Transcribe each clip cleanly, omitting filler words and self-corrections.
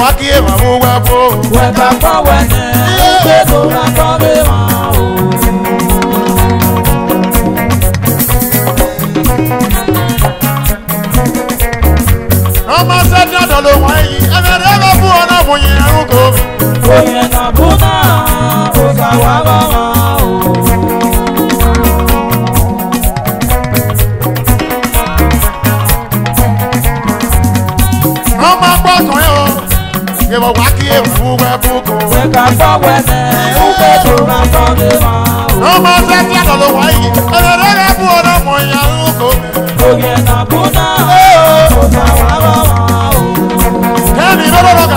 waki e ma wo wa bo. We ka kwa wene, uke do na tobe ma o. Ọmọ sẹ́dí àdọ̀lọ́ wọ̀nyí, ẹ̀mẹ̀rẹ̀ bá bú ọ̀nà bùnyí ẹ̀rúkọ. Oye na buna, o ka wa ba ma o. Ọmọ gbọ́kàn yẹn o, ìwọ̀ wá kí èèwọ̀ wẹ́ búkọ. Wẹ́ka fọ́ wẹ́nẹ̀, uke tó na tọ́lé ma o. Ọmọ sẹ́dí àdọ̀lọ́ wọ̀nyí, ẹ̀mẹ̀rẹ̀ bá bú ọ̀nà bùnyí ẹ̀rúkọ. Oye na buna, o ka wa ba ma o. Kẹ́mi lọ́lọ́lọ́gà,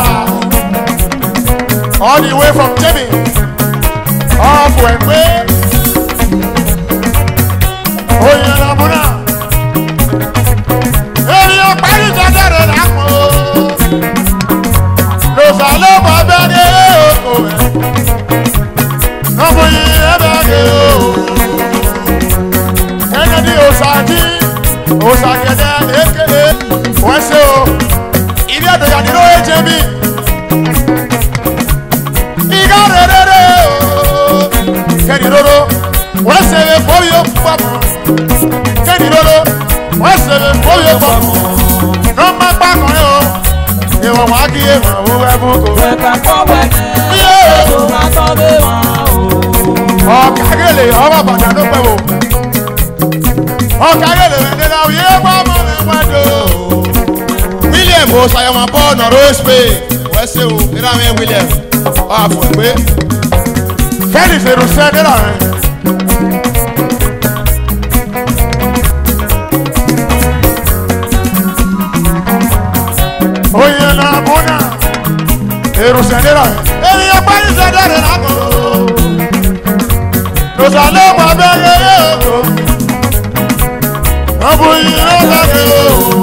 all the way from Jimmy, ọ̀fù ẹ̀gbẹ́. Oye na buna, ènìyàn parí jẹjẹ rẹ̀ lápò. Lọ́sàlọ́ bọ̀ bẹ́ẹ̀ oko rẹ̀, ọmọ yìí ẹ bẹ́ẹ̀ o. Ẹni ní òsàdí, òsàgẹ̀dẹ̀ èkéde, wọ́n ṣe o. Ilé ẹ̀dọ̀yà nínú ẹ̀jẹ̀ mi. Ìgá rere o. Kẹ́ni lóró, wọ́n ṣe é bóyá ó pọ̀ mọ́. Kẹ́ni lóró, wọ́n ṣe é bóyá ó pọ̀ mọ́. Nọ́mbà pàkànlẹ̀ o. Ìwọ̀n wá kí èèmọ̀ owó ẹ̀bùn kò. Wẹ́ka fọ́ wẹ́nẹ̀, uke tó na tọ́lé ma o. Ọ̀kàgẹ́lẹ̀ ọmọ bàtà ló pẹ̀ wò. Ọ̀kàgẹ́lẹ̀ rẹ̀ náà yé wá mọ́ rẹ̀ wájú. William o sayọmọ bọ́ọ̀ nọ̀rọ̀ èspè. Wọ́n ṣe o, ìrànwẹ́ William. Ọ̀fọ̀ ẹ̀gbẹ́. Kẹ́ni fèrè sẹ́ nílà rẹ̀. Oye na buna, èrò sẹ́ nílà rẹ̀. Ènìyàn parí sẹ́dẹ̀ rẹ̀ lákòó. Lọ́sàlẹ̀ wà bẹ́ẹ̀ yé o. Ọ̀bùn yìí ló sàkè o.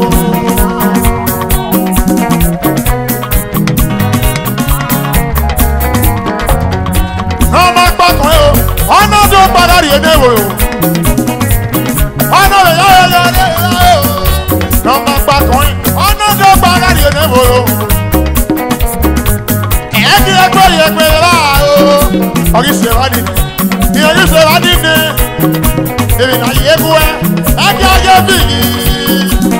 Ọmọ gbọ́kàn yìí o. Ọ̀nà tó padà rí ẹ̀dẹ̀ wò o. Ọ̀nà rẹ̀ yá yá yá yá o. Ọmọ gbọ́kàn yìí. Ọ̀nà tó padà rí ẹ̀dẹ̀ wò o. Ẹ̀ẹ́dì ẹgbẹ́ yẹ pé rà o. Ọ̀gísẹ̀ wá ní. Ìyẹn ṣe wá ní ní. Èmi náà yẹ kú ẹ. Ẹgbẹ́ ọjọ́ bí yìí.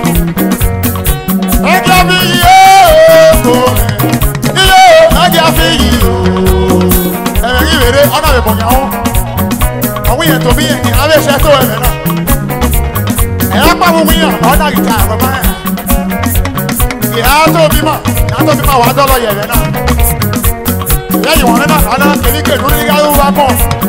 Ẹgbẹ́ bí yìí o. Ilé ẹgbẹ́ bí yìí o. Ẹ̀rẹ̀ yìí rere ọ̀nà ìbọn yàwó. Ọ̀wé yẹn tó bí yẹn ní abẹ́ṣẹ́ tó ẹ̀rẹ̀ náà. Ẹ̀yà pàmò wíyàn ọ̀nà ìta àbọ̀mọ́ ẹ̀. Ìhà tó bímọ, ìhà tó bímọ wà á dọ́lọ́ yẹ̀rẹ̀ náà. Ìyá ìwọ̀n náà ọ̀nà kèmíkè lórí yàrá wà pọ̀.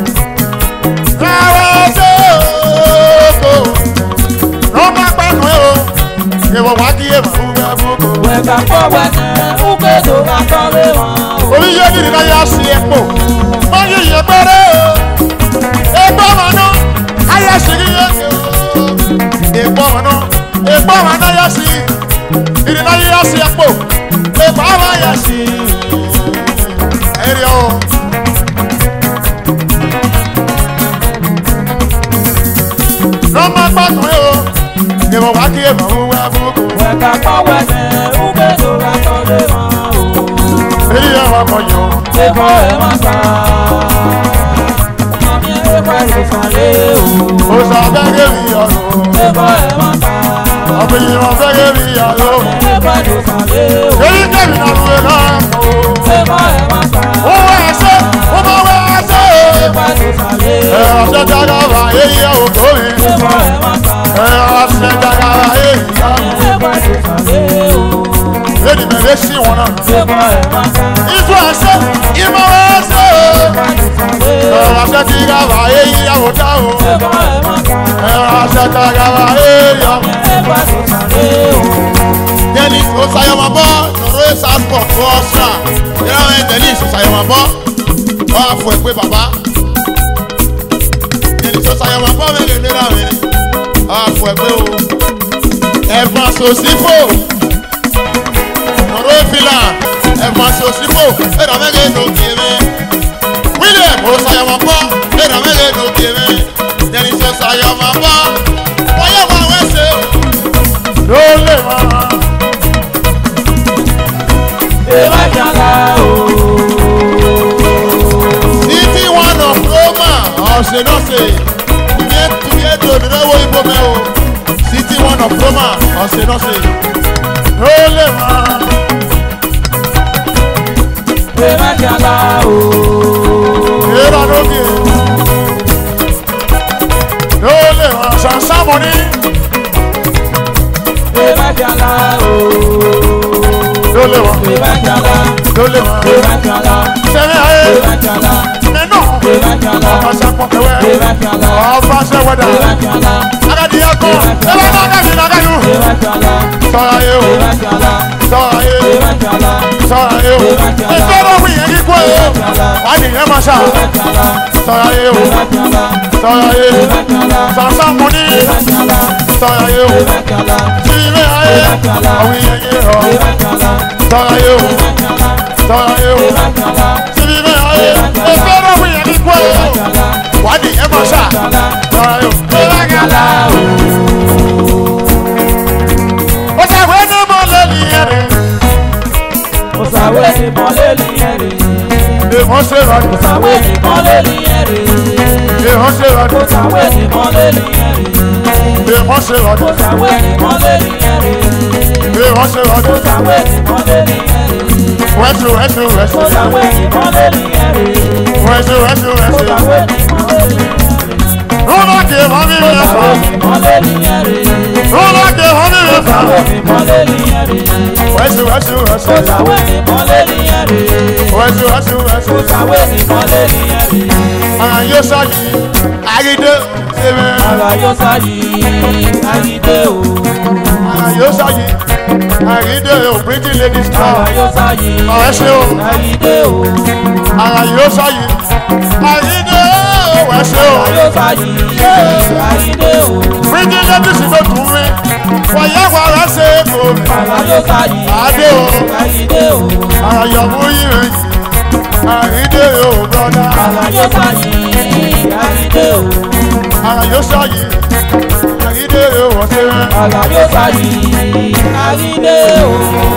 Rárá tó kò. Rọ́mà pàkàn yóò. Ìwọ̀ wá kí èèmọ̀ fún ẹ̀bùkù. Wẹ́ka fọ́ wẹ́nẹ̀, uke tó na tọ́lé ma o. Orí yóò ní ìdílé yá sí epo. Wọ́n yí ìyẹn pẹ́rẹ́ o. Epo ọmọ náà, ayé sì rí yẹn o. Epo ọmọ náà, epo ọmọ náà yá sí. Ìdílé yá sí epo. Epo ọmọ yá sí. Ẹ̀rí o. Lọ́mọ pàtó yóò. Ìwọ̀n wá kí èèmọ̀ fún ẹ̀bùkù. Wẹ́ka fọ́ wẹ́nẹ̀, uke tó na tọ́lé ma o. Èyí yẹn wà kọ̀ yọ̀. Ẹ̀kọ́ ẹ̀ má ta. Mami ẹ̀kọ́ ẹ̀ ló falẹ̀ o. Ó sọ abẹ́gẹ́ mi ọ̀rọ̀. Ẹ̀kọ́ ẹ̀ má ta. Ọ̀pẹ̀ yìí wọ́n fẹ́gẹ́ mi ọ̀rọ̀. Ẹ̀kọ́ ẹ̀ ló falẹ̀ o. Èyí kẹ́mi náà lùwẹ̀ náà. Ẹ̀kọ́ ẹ̀ má ta. Ó wá ẹsẹ̀, ó bá wá ẹsẹ̀. Ẹ̀kọ́ ẹ̀ ló falẹ̀ o. Ẹ̀rọ ṣẹ́ jágàbà èyí ẹ̀ ò tó mi. Ẹ̀kọ́ ẹ̀ má ta. Ẹ̀rọ ṣẹ́ jágàbà èyí ẹ̀ ò tó mi. Ẹ̀kọ́ ẹ̀ ló falẹ̀ o. Èdè mẹ́lẹ́ sí wọn náà. Ẹ̀kọ́ ẹ̀ má ta. Ìfọ̀ ẹsẹ̀, ìmọ̀ ẹsẹ̀. Ẹ̀kọ́ ẹ̀ ló falẹ̀ o. Ẹ̀rọ ṣẹ́ jágàbà èyí ẹ̀ ò tó mi. Ẹ̀kọ́ ẹ̀ má ta. Ẹ̀rọ ṣẹ́ jágàbà èyí ẹ̀ ò tó mi. Ẹ̀kọ́ ẹ̀ ló falẹ̀ o. Dennis Osayomabo nọ̀rọ̀ ẹ̀ Southport fún ọ̀ṣà. Ìyáwó ẹ̀ Dennis Osayomabo ọ̀ àfọ̀ ẹ̀ pé bàbá. Dennis Osayomabo mẹ́rin ní ìlànà ẹ̀ ọ̀ àfọ̀ ẹ̀ pé o. Ẹ̀fọn Sosifo nọ̀rọ̀ ìfìlà ẹ̀fọn Sosifo ẹ̀dá mẹ́rin ní òkè mi. William Osayomabo ẹ̀dá mẹ́rin ní òkè mi. Dennis Osayomabo wọ́n yẹ wọ́n wẹ́sẹ̀ o. Ló lè máa. Gomeo, City One of Roma, ọ̀sẹ̀ náà ṣe. Ó lè máa. Ìbájàlá o. Èrò lókè. Ó lè máa ṣàṣàmù ní. Ìbájàlá o. Ó lè máa. Ìbájàlá. Ó lè máa. Ìbájàlá. Sẹ́mi ayé. Ìbájàlá. Nínú. Ìbájàlá. Ọba ṣàpọ̀kẹ́wẹ́. Ìbájàlá. Ọba ṣẹ́wẹ́dà. Ìbájàlá. Agadi ẹ̀kọ́. Ẹ̀rọ náà kẹ́sì náà kẹ́sì. Ìbájàlá. Sọ̀rọ̀ ayé o. Ìbájàlá. Sọ̀rọ̀ ayé o. Ìbájàlá. Sọ̀rọ̀ ayé o. Ìgbọ́dọ̀ wí yẹn kíkọ́ o. Wádìí yẹn máa ṣá. Ìbájàlá. Sọ̀rọ̀ ayé o. Ìbájàlá. Sọ̀rọ̀ ayé o. Ìbájàlá. Sàṣàmù ní. Ìbájàlá. Sọ̀rọ̀ ayé o. Ìbájàlá. Tìrìmí ayé. Àwọn yẹn yé ọ. Ìbájàlá. Sọ̀rọ̀ ayé o. Ìbájàlá. Sọ̀rọ̀ ayé o. Ìbájàlá. Tìrìmí ayé. Ìgbọ́dọ̀ wí yẹn kíkọ́ o. Wádìí yẹn máa ṣá. Sọ̀rọ̀ ayé o. Ìbájàlá o. Ó ṣàwé ní mọ́lẹ̀ nìyẹn rẹ̀. Òsàwé ni mọ́lẹ̀ nìyẹn rè. Èèmọ̀ ṣe rà ní. Òsàwé ni mọ́lẹ̀ nìyẹn rè. Èèmọ̀ ṣe rà ní. Òsàwé ni mọ́lẹ̀ nìyẹn rè. Èèmọ̀ ṣe rà ní. Òsàwé ni mọ́lẹ̀ nìyẹn rè. Èèmọ̀ ṣe rà ní. Òsàwé ni mọ́lẹ̀ nìyẹn rè. Wẹ́sù wẹ́sù wẹ́sù. Òsàwé ni mọ́lẹ̀ nìyẹn rè. Wẹ́sù wẹ́sù wẹ́sù. Òsàwé ni mọ́lẹ̀ nìyẹn rè. Rúbà kè mọ́ mi rẹ̀ fà. Òsàwé ni mọ́lẹ̀ nìyẹn rè. Rúbà kè mọ́ mi rẹ̀ fà. Òsàwé ni mọ́lẹ̀ nìyẹn rè. Wẹ́sù wẹ́sù wẹ́sù. Òsàwé ni mọ́lẹ̀ nìyẹn rè. Wẹ́sù wẹ́sù wẹ́sù. Òsàwé ni mọ́lẹ̀ nìyẹn rè. Àwọn yóò sọ yìí. Àgídé ṣẹ̀mẹ̀. Ara yóò sáyé àyídé o. Àwọn yóò sọ yìí. Àgídé o pretty ladies Ara club. yóò sáyé Ọ̀rẹ́ ṣe o. àyídé o. Àwọn yóò sọ yìí. Àgídé o wẹ́ ṣe o. Ara yóò sáyé àyídé o. Pretty ladies ló dùn mí. Wọ́n yẹ wọ́n rẹ̀ ṣe é kò mí. Ara yóò sáyé Adé o. àyídé o. Àyọ̀mú yìí rẹ̀ yìí. Àgídé o brọ́dá. Ara yóò sáyé àyídé o. Àwọn yóò sọ yìí. Àgídé o wọ́n ṣe rẹ̀. Ara yóò sáyé àyídé o.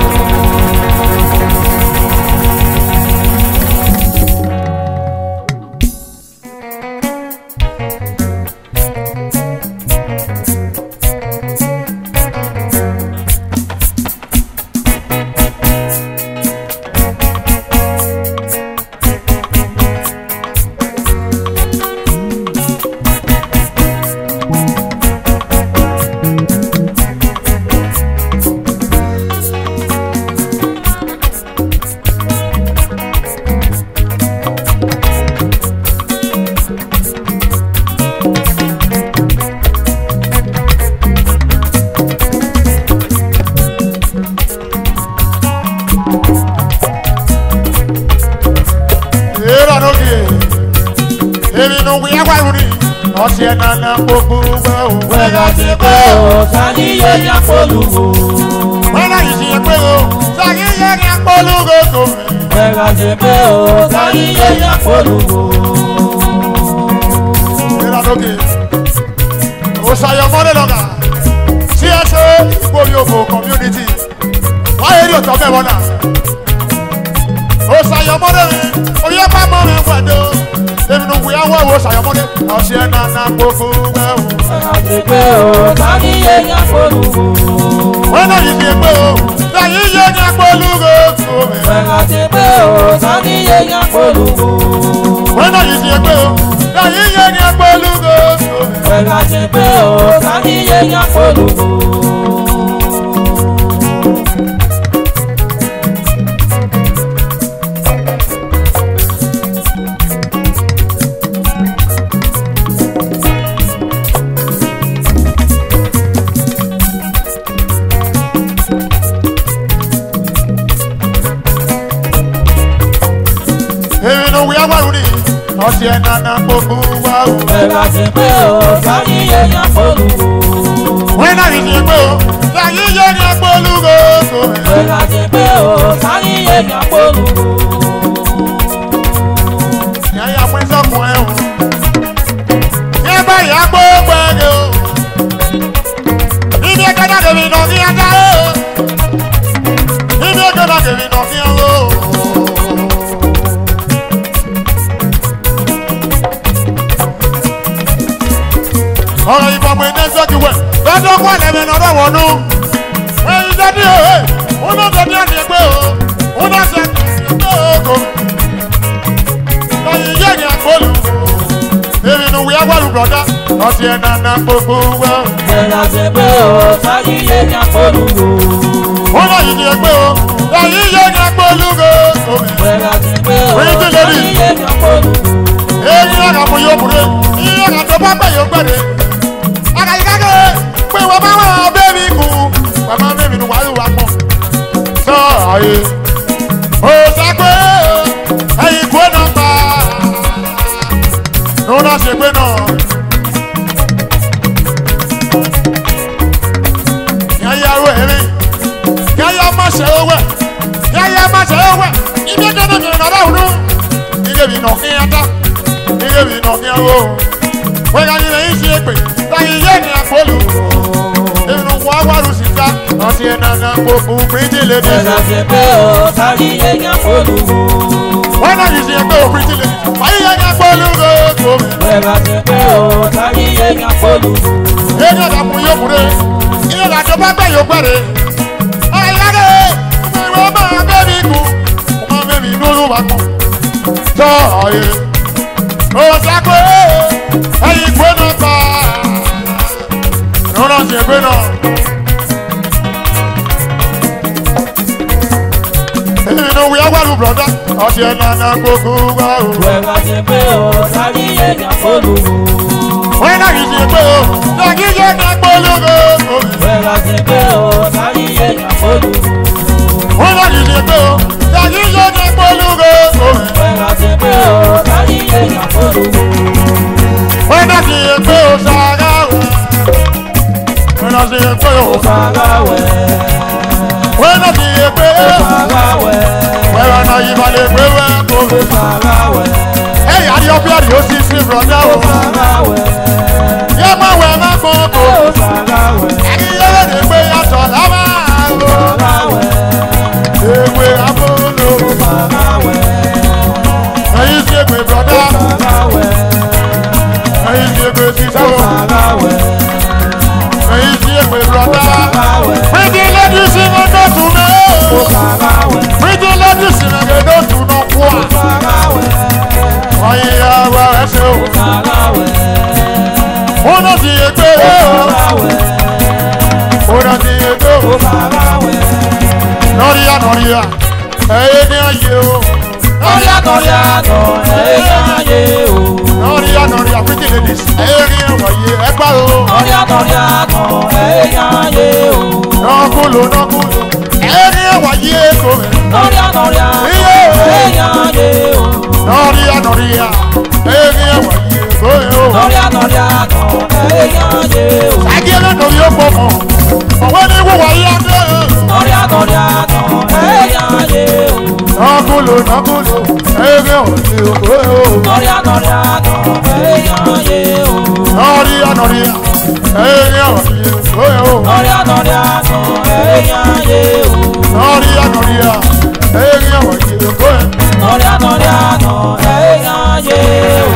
Ọtí ẹ̀ nana gbogbo wẹ́ o. Wẹ́gà ti pé o, sani yé ní apolúwo. Wẹ́nà yìí ti yẹ pé o, sani yẹ ní apolúwo tó mi. Wẹ́gà ti pé o, sani yé ní apolúwo. Ìlànà òkè, òṣàyọ̀mọ́lẹ̀ lọ́gà, CSO Ìgbòyòfò community, wáyé rí òtọ́ bẹ́ẹ̀ wọ́nà. Òṣàyọ̀mọ́lẹ̀ mi, oyè bá mọ́ mi wẹ̀dọ̀. Èmi nù wíyá wọ́ òṣàyọ̀mọ́lẹ̀, ọ̀sẹ̀ ẹ̀ nana gbogbo wẹ́ o. Wẹ́gà ti pé o, sani yé ní apolúwo. Wẹ́nà yìí ti yẹ pé o, sani yẹ ní apolúwo tó mi. Wẹ́gà ti pé o, sani yé ní apolúwo. Wẹ́nà yìí ti yẹ pé o, sani yẹ ní apolúwo tó mi. Wẹ́gà ti pé o, sani yé ní apolúwo. Èmi nù wíyá wà lórí, ọ̀sẹ̀ ẹ̀ nana gbogbo wá o. Wẹ́gà ti pé o, sani yé ní apolúwo. Wẹ́nà yìí ti yẹ pé o, sani yẹ ní apolúwo tó mi. Wẹ́gà ti pé o, sani yé ní apolúwo. Yàyà pín sọ́kùn ẹ̀ o. Yẹ bá yà gbogbo ẹ̀rẹ̀ o. Ibi ẹ̀kẹ́ náà kèmí nà kí ẹ dá o. Ibi ẹ̀kẹ́ náà kèmí nà kí ẹ wò o. Ọ̀rọ̀ ìfọ̀mù iná sọ́kì mẹ nọrọ wọnú ẹyin dẹni o ọ̀nà dẹni àti ẹgbẹ́ o ọ̀nà sẹ ẹgbẹ́ o lọ́yìn yẹ́ ni àgbọ̀lù èmi nu wíyá wọ́lù brọ̀dá ọtí ẹ̀ nànà gbogbo wẹ́. Ẹ̀rọ ti pé o, sáyé yé ní àpòlù o. ọ̀nà yìí ni ẹgbẹ́ o lọ́yìn yẹ́ ni àgbọ̀lù o. Ẹ̀rọ ti pé o, sáyé yé ní àpòlù o. èyí ọ̀nà mo yóò múre iye ọ̀nà tó bá bẹ̀ yóò gbẹ̀rẹ̀ àgàyíkágé pé wọ́n bá wà bẹ́ẹ̀mí kù bàbá bẹ́ẹ̀mí nu wàá wà pọ̀ sọ́ọ̀yé ó sàgbé ẹ̀yìn kú náà pa lóná ṣe pé náà yáyá owó ẹ̀rí yáyá má ṣe owó yáyá má ṣe owó ibi ẹjọ́ náà kìí nàrà ònú ilé mi nà kí n dá ilé mi nà kí n wò wọ́n yà ní lẹ́yìn ṣe é pè láyé yé ni àpòlù inú wa wàrú síta ọtí ẹ̀ nànà gbogbo pínlẹ̀ lẹ́dí. Ẹ̀rọ ti pé o, sáyé yé ní àpòlù o. wọ́n náà yìí ṣe ẹgbẹ́ òfin tí lè wáyé yẹn ní àpòlù gbogbo. Ẹ̀rọ ti pé o, sáyé yé ní àpòlù o. èyí ọ̀dà fún yóò múre iye làjọ bá bẹ̀ yóò gbẹ̀rẹ̀. ayáde ìwé máa bẹ́ẹ̀mí kú máa bẹ́ẹ̀mí lóru wà kú. tọ́ ọ̀yẹ́ ó sàkó ẹ̀yìn ìgbé náà pa lọ́nà ṣe gbé náà. inú wíyá wàlú brọ̀dá ọtí ẹ̀ nànà gbogbo wa o. Ẹ̀rọ ti pé o, sáyé yé ní àpòlù o. wọ́n náà yìí ṣe pé o lọ́kì yé ní àpòlù gbogbo. Ẹ̀rọ ti pé o, sáyé yé ní àpòlù o. wọ́n náà yìí ṣe pé o lọ́kì yé ní àpòlù gbogbo. Ẹ̀rọ ti pé o, sáyé yé ní àpòlù o. wọ́n náà sì ṣe pé o sàrà wẹ̀. wọ́n náà sì ṣe pé o Farawẹ̀, wọ́n náà sì ṣe pé farawẹ̀, wẹ́rẹ́ náà yìí balẹ̀ pé wẹ́ kó. farawẹ̀, ẹ̀yà ni ọbẹ̀ àdìo sì sí brọ̀dá o. farawẹ̀, yẹ máa wẹ̀ má kó kó. farawẹ̀, ẹni yẹ́rẹ́ lè gbé yàtọ̀ lábà o. farawẹ̀, ewé abolo. farawẹ̀, ẹ̀yin ṣe pé brọ̀dá. farawẹ̀, ẹ̀yin ṣe pé sísá o. farawẹ̀, ẹ̀yin ṣe pé brọ̀dá. farawẹ̀, Pretty ladies in the door to me. farawẹ̀, Pretty ladies in the door to no kwa. farawẹ̀, Oye ya wa ẹsẹ̀ o. farawẹ̀, Ona ti egbe o. farawẹ̀, Ona ti egbe o. farawẹ̀, Nọ̀ríyá nọ̀ríyá. Ẹyẹ ní ayé o. nọ̀ríyá nọ̀ríyá nọ̀ ẹ̀yà ayé o. Nọ̀ríyá nọ̀ríyá pretty ladies. Ẹyẹ ní ẹwàyé ẹgbà o. Nọ̀ríyá nọ̀ríyá nọ̀ ẹ̀yà ayé o. Nọ̀kúlò nọ̀kúlò. Ẹyẹ ní ẹwàyé èkó rẹ̀. Nọ̀ríyá nọ̀ríyá ẹ̀yà ayé o. Nọ̀ríyá nọ̀ríyá. Ẹyẹ ní ẹwàyé èkó rẹ̀ o. Nọ̀ríyá nọ̀ríyá nọ̀ ẹ̀yà ayé o. Sáàgì ẹlẹ́nu yóò pọ̀ mọ́. Ọ̀wé ní wúwo yá dé. Nọ̀ríyá nọ̀ríyá nọ̀ ẹ̀yà ayé o. Nọ̀kúlò nọ̀kúlò. Ẹyẹ ní ẹwàyé èkó rẹ̀ o. Nọ̀ríyá nọ̀ríyá nọ̀ ẹ̀yà ayé o. Nọ̀ríyá nọ̀ríyá. Ẹyẹ ní ẹwàyé èkó rẹ̀ o. Nọ̀ríyá nọ̀ríyá nọ̀ ẹ̀yà ayé o. Nọ̀ríyá nọ̀ríyá. Ẹyẹ ní ẹwàyé èkó rẹ̀. Nọ̀ríyá nọ̀ríyá nọ̀ ẹ̀yà ayé o.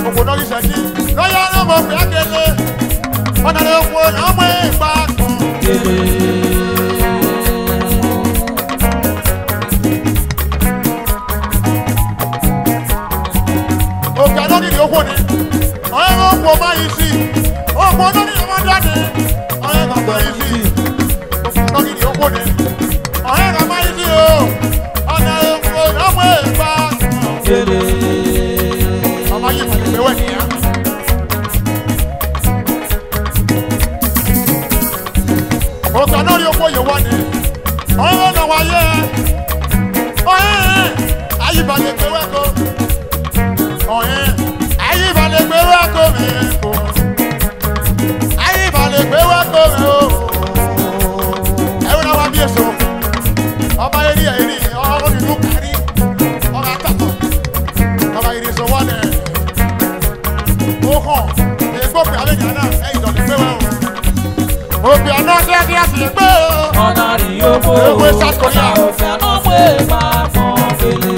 gbogbo náà yìí ṣẹ́kí lọ́yà náà mọ̀ pé akéde ọ̀nà lè wo náà mọ̀ ìgbà kan. òkè náà nìyí owó ni ọ̀yẹ́ ló ń pọ̀ máa yìí sí òkè náà nìyí ọmọ dáadé ọ̀yẹ́ kan máa yìí sí òkè náà nìyí owó ni ọ̀yẹ́ kan máa yìí sí o ọ̀nà lè wo náà mọ̀ ìgbà kan. ọmọ yìí fàlẹ́ pé wẹ̀ nìyà. òkè náà ní owó yìí wọ́n ni ọ̀yẹ́ náà wáyé ọ̀yẹ́ ayíbalẹ̀ pé wẹ́ kó. ọ̀yẹ́ ayíbalẹ̀ pé wẹ́ kó mi kó. ayíbalẹ̀ pé wẹ́ kó mi o. ẹ̀rọ náà wá bí èso ọba eré ẹ̀rí ọ̀rọ̀ nínú kárí ọ̀rọ̀ àtàkọ̀ ọba eré sọ wọ́n lẹ̀. ó hàn ègbó pé alẹ́ yàrá ẹ̀yìn dọ̀lẹ́ pé wẹ́ o. òbí ọ̀nà kíákíá sì lè gbé o. ọ̀nà rí owó ewé South Korea. òfin àná pé máa fọ́n fèlè.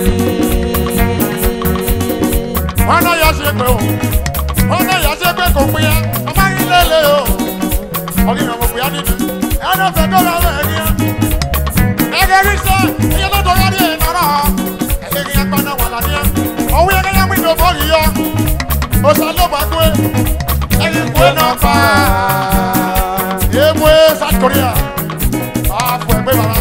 ọ̀nà yà ṣe pé o ọ̀nà yà ṣe pé kò pín ya ọmọ yìí lélẹ̀ o. ọ̀gá ìrìn àmọ̀pẹ̀ yá nínú ẹ̀rọ fẹ́ tó lọ rẹ̀ ní ẹ̀. ẹ̀gẹ́ rí sẹ́ ẹ̀yẹ lọ́dọ̀ yá ní ìnára ẹ̀gẹ́ kí yẹn gbaná wà ládìí ẹ̀. ọ̀wé ẹ̀gẹ́ yẹn wíńdò bọ́ọ̀lù yọ ọ̀sà ló bá gbé ẹ̀yìn gbé náà fà á. ewé South Korea àfọ̀ ẹ̀gbẹ́ bàbá.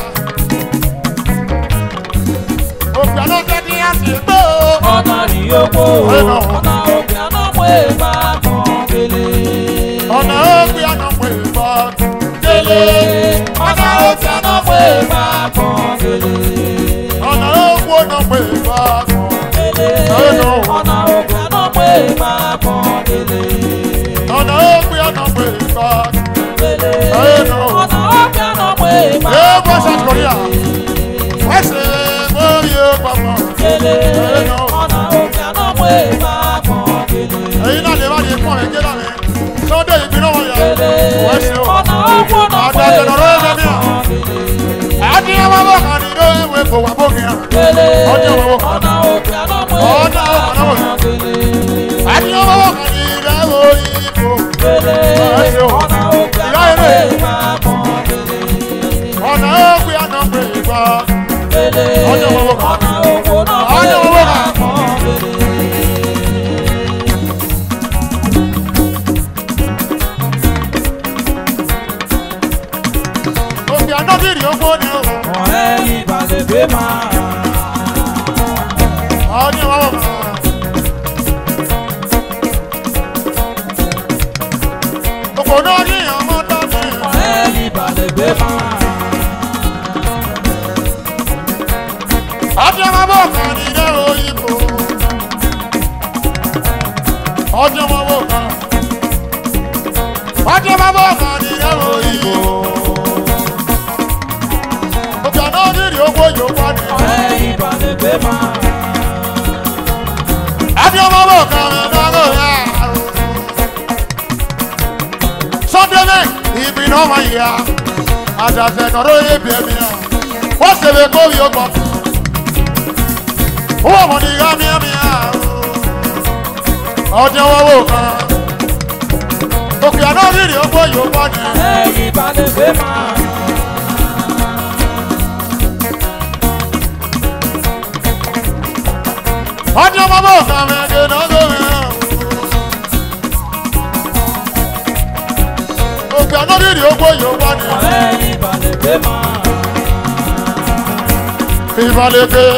òbí àná jẹ́ kí á sì gbé o. ọ̀nà rí owó ọ̀nà òfin àná pé máa fọ́n fèlè. ọ̀nà òbí àná pé bọ́ délé. ọ̀nà òfin àná pé máa fọ́n fèlè. ọ̀nà òkú ọ̀nà pé bọ́ fèlè. ọ̀nà òfin àná pé máa fọ́n fèlè. ọ̀nà òkú ọ̀nà pé bọ́ fèlè. ọ̀nà òfin àná pé máa ewé fọ́n South Korea. ẹsẹ̀ mórí ọgbọ̀gbọ̀. fèlè. ọ̀nà òfin àná pé máa fọ́n fèlè. èyí náà lè má lè pọ̀ ẹ̀jẹ̀ náà rẹ̀ Sunday ìpínlẹ̀ wọn yà. ẹsẹ̀ o ọ̀nà òfin àná pé àtàjẹ̀ lọ́rọ́ máa ẹ̀jẹ̀ mi à. fọ́n fèlè. àti ẹwà bọ̀ kàn ní lórí ìwé kò wà bókè à. ọjọ́ ìwé wò kàn. ọ̀nà òfin àná pé ọ̀nà máa òfin àná fọ́n fèlè. àti ẹwà bọ̀ kàn ní ìdáwó ìbò. ẹsẹ̀ o ọ̀nà òfin àná pé máa fọ́n fèlè. ọ̀nà òkú ọ̀nà pé bọ́. fèlè. ọjọ́ ìwé wò kàn. ọ̀nà òfin àná pé ọjọ́ ìwé wò máa kàn. fọ́n fèlè. òbí àná bìrì owó ni o. ọ̀rẹ́ ìbàlẹ̀ gbé máa. ọjọ́ ìwé wò kàn. òkò náà ní ọmọ dání. ọ̀rẹ́ ìbàlẹ̀ gbé máa. ọjọ́ ìwé wò kàn ní ìdáwó ìbò. ọjọ́ ìwé wò kàn. ọjọ́ ìwé wò kàn ní ìdáwó ìbò. òbí àná bìrì owó yóò wá ní. ọ̀rẹ́ ìbàlẹ̀ gbé máa. ọjọ́ ìwé wò kàn ní ìdáwó ìbò. Sunday night, ìbínú wọn yà. àṣàṣe nọ̀rọ̀ ebi ẹ̀mí à. wọ́n ṣèlè kó yóò gbọ́. owó wọn ni ìyá mi ẹ̀mí à. ọjọ́ wọn wò kàn. òkè àná rírì owó yóò wá ní. ọ̀rẹ́ ìbàlẹ̀ gbé máa. ọjọ́ wọn wò kàn mẹ́gẹ́ náà lórí. òkè àná rírì owó yóò wá ní. ọ̀rẹ́ ìbàlẹ̀ gbé máa. ìbálẹ̀kẹ́.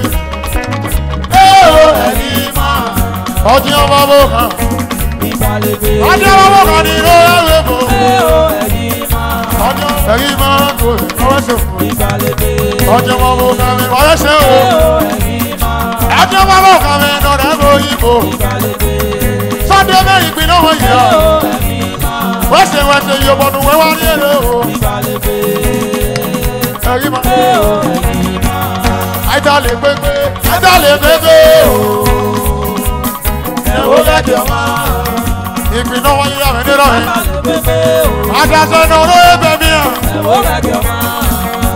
ẹ̀rí máa. ọjọ́ wọn wò kàn. ìbàlẹ̀ gbé. ọjọ́ wọn wò kàn ní ìlú ẹ̀rọ èbò. ẹ̀rí máa. ọjọ́ ẹ̀rí máa ń kó ìfọwọ́ ṣe fún. ìbàlẹ̀ gbé. ọjọ́ wọn wò kàn mí wọ́n ṣe o. ẹ̀rí máa. ọjọ́ wọn wò kàn mí nọ̀rọ̀ ẹ̀rọ ìbò. ìbàlẹ̀ gbé. Sunday mẹ́rin ìpínlẹ̀ wọn yìí à. ẹ̀rí máa. wọ́n ṣe wọ́n ṣe iye bọ́dún wẹ́wà ní èrè o. ìbàlẹ̀ gbé. ẹ̀rí máa. ẹ̀rí máa. àìdá lè gbégbé àìdá lè gbégbé o. ẹ̀wọ́ lẹ́jọ̀ máa. ìpínlẹ̀ wọn yìí àmì nírọ̀ yìí. ìbàlẹ̀ gbé. àdàṣe nọ̀rọ̀ ẹ̀bẹ̀ mi à. ẹ̀wọ́ lẹ́jọ̀ máa.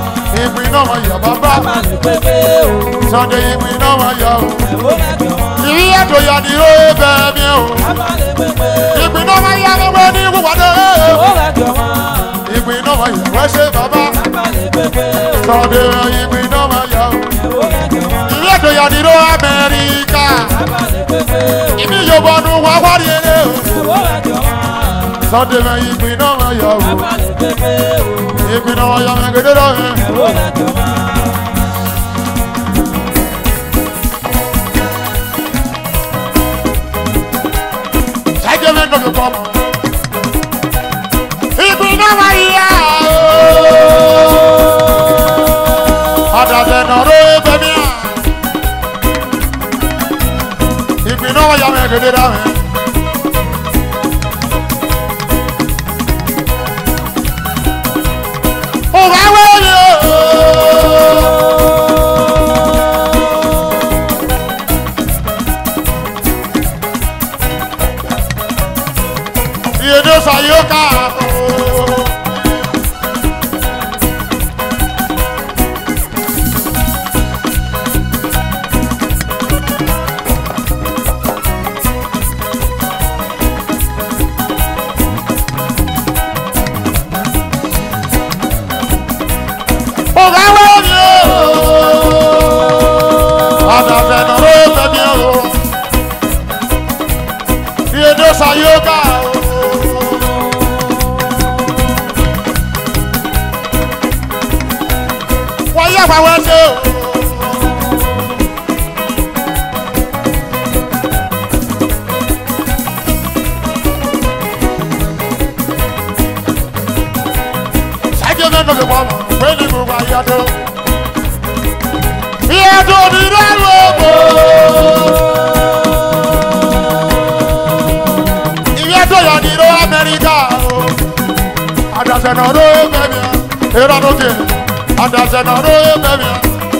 ìpínlẹ̀ wọn yìí àbábá. ìbàlẹ̀ gbé. Sunday ìpínlẹ̀ wọn yà o. ẹ̀wọ́ lẹ́jọ̀ máa. ìrí ètò ìyàdìrò ẹbẹ̀ mi o. ìgbìn náà máa yá lọ́wọ́ ní ìwúwàdé. ìgbìn náà máa yà wẹ́ṣẹ̀ bàbá. sọ̀dẹ̀ ìgbìn náà máa yà o. ìrí ètò ìyàdìrò Amẹ́ríkà. ìmí yóò bọ́nu wá wárí eré o. sọ̀dẹ̀ ìgbìn náà máa yà o. ìgbìn náà máa yà mẹ́gẹ́dẹ́ lọ́wọ́. Don't you come? If we never hear, other than a road, baby. If we know you make it down, oh, I will you. Sayoka Sayoka wáyé àwọn ẹsẹ̀ o. ṣáájú mẹ́nu lè wọ́n pé ní gbogbo ayọ́dọ́. ìyàtọ̀ òdìdá lóko. ìyàtọ̀ yọ̀dìdó Amẹ́ríkà o. àdàsẹ̀ náà ló bẹ̀rẹ̀ ìrọ̀lókè. Adase na roye bemia.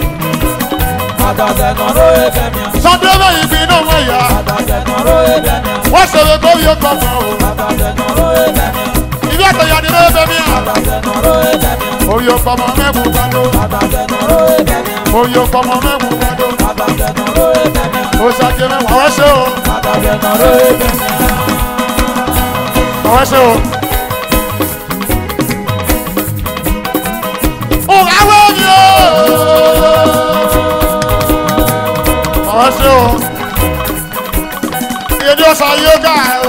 Adase na roye bemia. Sunday me ibi no moya. Adase na roye bemia. Wọ́n ṣe lè gómìnà ọkọ̀ fún o. Adase na roye bemia. Ibi ẹ̀tọ́ yà ni roye bemia. Adase na roye bemia. Oyi ọkọ̀mọ mẹ́bù gbàdó. Adase na roye bemia. Oyi ọkọ̀mọ mẹ́bù gbàdó. Adase na roye bemia. O ṣàjẹ́ mẹ́wàá wẹ́ ṣe o. Adase na roye bemia. Wẹ́ ṣe o. Òwáwé ni o. Wẹ́ ṣe o. Ìyẹn ọ̀sán yóò gà o.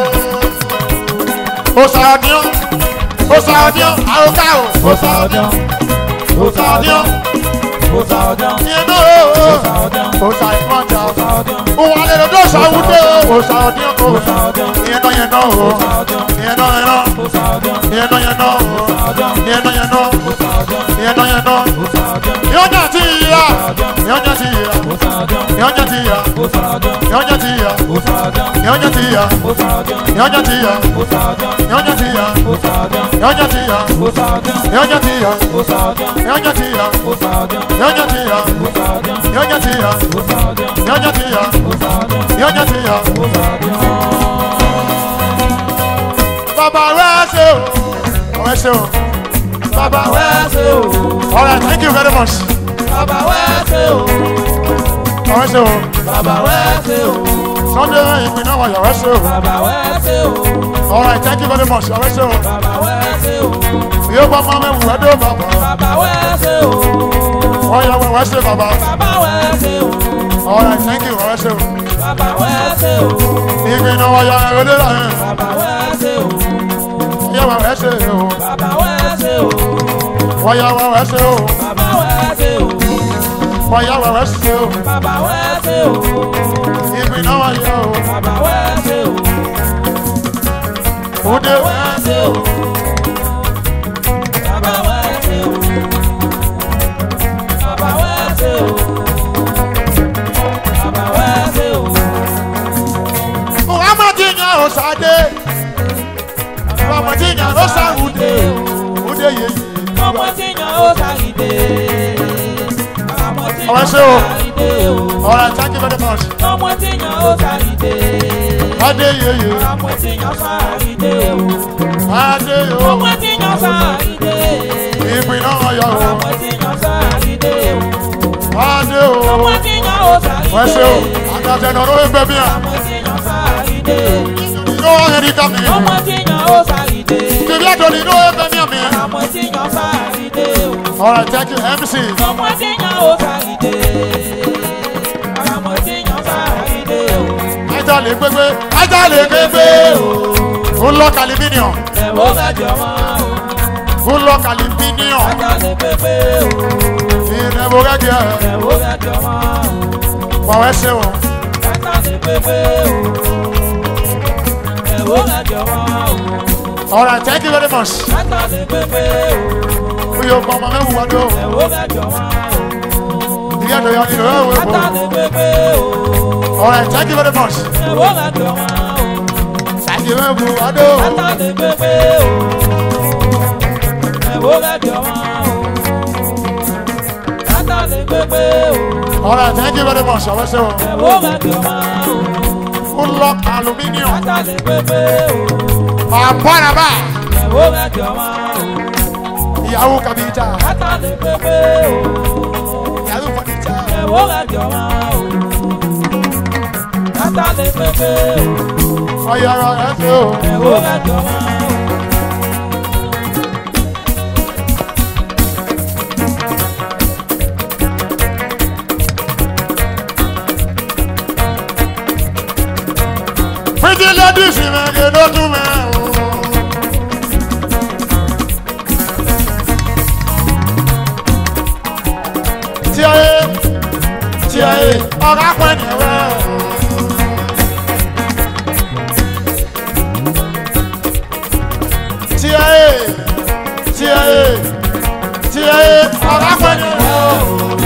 Òsàdíọ́. Òsàdíọ́. Àwòká o. Òsàdíọ́. Òsàdíọ́. Òsàdíọ́. Ìyẹn náà o. Òsàdíọ́. Òsàdíọ́. Òsàdíọ́. Òwò alẹ́ lọ́dọ̀ ṣàwùdé o. Òsàdíọ́ o. Òsàdíọ́. Ìyẹn náà o. Òsàdíọ́. Ìyẹn náà. Òsàdíọ́. Ìyẹn náà o. Òsàdíọ́. Ìyẹn náà. Òsàdíọ́. Ìyẹn náà. Òsàdíọ́. Yọ̀nyà ti yà. Yọ̀nyà ti yà. Òsàdíọ́. Yọ̀nyà ti yà. Òsàdíọ́. Yọ̀nyà ti yà. Òsàdíọ́. Yọ̀nyà ti yà. Òsàdíọ́. Yọ̀nyà ti yà. Òsàdíọ́. Yọ̀nyà ti yà. Òsàdíọ́. Yọ̀nyà ti yà. Òsàdíọ́. Yọ̀nyà ti yà. Òsàdíọ́. Yọ̀nyà ti yà. Òsàdíọ́. Yọ̀nyà ti yà. Òsàdíọ́. Yọ̀nyà ti yà. Òsàdíọ́. Yọ̀nyà ti yà. Òsàdíọ́. Yọ̀nyà ti yà. Òsàdíọ́. Baba wẹ́ ṣe o. Wẹ́ ṣe o. Baba wẹ́. Wẹ́ ṣe o. All right, thank you very much. Baba wẹ́ ṣe o. Wẹ́ ṣe o. Baba wẹ́ ṣe o. Sunday ìpín náà wà yà wẹ́ ṣe o. Baba wẹ́ ṣe o. All right, thank you very much. Wẹ́ ṣe o. Baba wẹ́ ṣe o. Yóò bá máa mẹ́wù ẹ̀dọ́ bàbá. Baba wẹ́ ṣe o. Wọ́n yà wẹ́ ṣe bàbá. Baba wẹ́ ṣe o. All right, thank you. Wẹ́ ṣe o. Baba wẹ́ ṣe o. Ìpín náà wà yà ẹ̀dọ́ lọ́yẹ̀. Baba wẹ́ ṣe o. Wọ́n yà wẹ́ ṣe o. Baba wẹ́ ṣe o. Wọ́n yà wẹ́ ṣe o. Baba wẹ́ ṣe o. Wọ́n yà wẹ́ ṣe o. Baba wẹ́ ṣe o. Ìpín náà wà yà o. Baba wẹ́ ṣe o. Òde wẹ́. Wẹ́ ṣe o. Baba wẹ́ ṣe o. Baba wẹ́ ṣe o. Baba wẹ́ ṣe o. Muhammadu yàn ó sáde. Muhammadu yàn ó sáwùdé. Òde yeye. Ọmọ tí yàn ó ṣàyídé. Ọmọ tí Ọwọ́ yàn ó ṣe o. ṣàyídé o. All right, thank you very much. Ọmọ tí yàn ó ṣàyídé. Adé yeye. Ọmọ tí yàn ṣàyídé o. Adé yo. Ọmọ tí yàn ṣàyídé. Ìpín náà wà yà o. Ọmọ tí yàn ṣàyídé o. Adé o. Ọmọ tí yàn ó ṣàyídé. Wẹ́ ṣe o. Àtàtẹ̀ náà ló ń gbẹ bí i. Ọmọ tí yàn Fárídé. Ló wọ́n yẹn ní ká mi. Ọmọ tí yàn ó Fárídé. Tìbí àtòlì ló ń gbẹ bí i mi. Ọmọ tí yàn Fárídé. Alright, thank you, MC. Ọmọ tí yàn ó Fárídé. Ọmọ tí yàn Fárídé. Ajá lè gbégbé. Ajá lè gbégbé. Full lock aluminium. Ẹ̀wọ́ mẹ́jọ wọn o. Full lock aluminium. Ajá lè pépé o. Ìrẹ̀bù rẹ́gẹ̀. Ẹ̀wọ́ mẹ́jọ wọn o. Fọwọ́ ṣe wọ̀. Ajá lè pépé o. Ẹ̀wọ́ mẹ́jọ wọn o. Alright, thank you very much. Ajá lè pépé o. Oyo ọmọ mẹ́wù wá dó. Ẹ̀wọ́ mẹ́jọ wọn o. Ìyá ìdòyọ nílò ẹ̀wù ẹ̀wù. Ajá lè pépé o. Alright, thank you very much. Ẹ̀wọ́ mẹ́jọ wọn o. Thank you ẹ̀wù wá dó. Ajá lè pépé o. Ẹ̀wọ́ mẹ́jọ wọn o. Ajá lè pépé o. Alright, thank you very much. Ọwọ́ ṣe wọ̀. Ẹ̀wọ́ mẹ́jọ wọn o. Full lock aluminium. Ajá lè pépé o. Àbọ̀nàbà. Ẹ̀wọ́ mẹ́jọ wọn o. Ìyàwó kàbíjà. Ajá lè pépé o. Ìyàwó fọ̀nìjà. Ẹ̀wọ́ mẹ́jọ wọn o. Ajá lè pépé o. Ọ̀yọ̀rọ̀ ẹ̀ fi o. Ẹ̀wọ́ mẹ́jọ wọn o. Pretty ladies in my get no to me. Tiae, ọ̀gá pẹ̀lú rẹ̀. Tiae, ọ̀gá pẹ̀lú rẹ̀.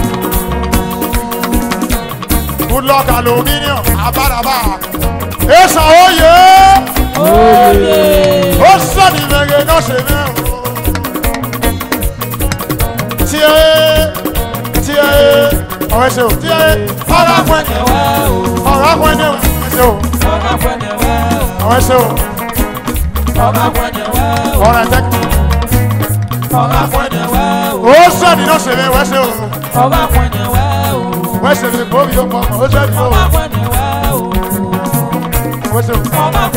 Good luck aluminium, àbárabá. Esa oye, ó sọ̀dí mẹ́gẹ́ náà ṣe mẹ́rin. Tiae, ọ̀rẹ́ ṣe o. Tiae, ọ̀rá pẹ̀lú ọ̀rá pẹ̀lú ṣe o. Ọ̀rẹ́ ṣe o. Ọ̀rẹ́ tẹ́kì. Ó sọ̀dí náà ṣe mẹ́rin wẹ́ ṣe o. Wẹ́ ṣe mi bóbi ó pọ̀ ó ṣe mi o. What's up?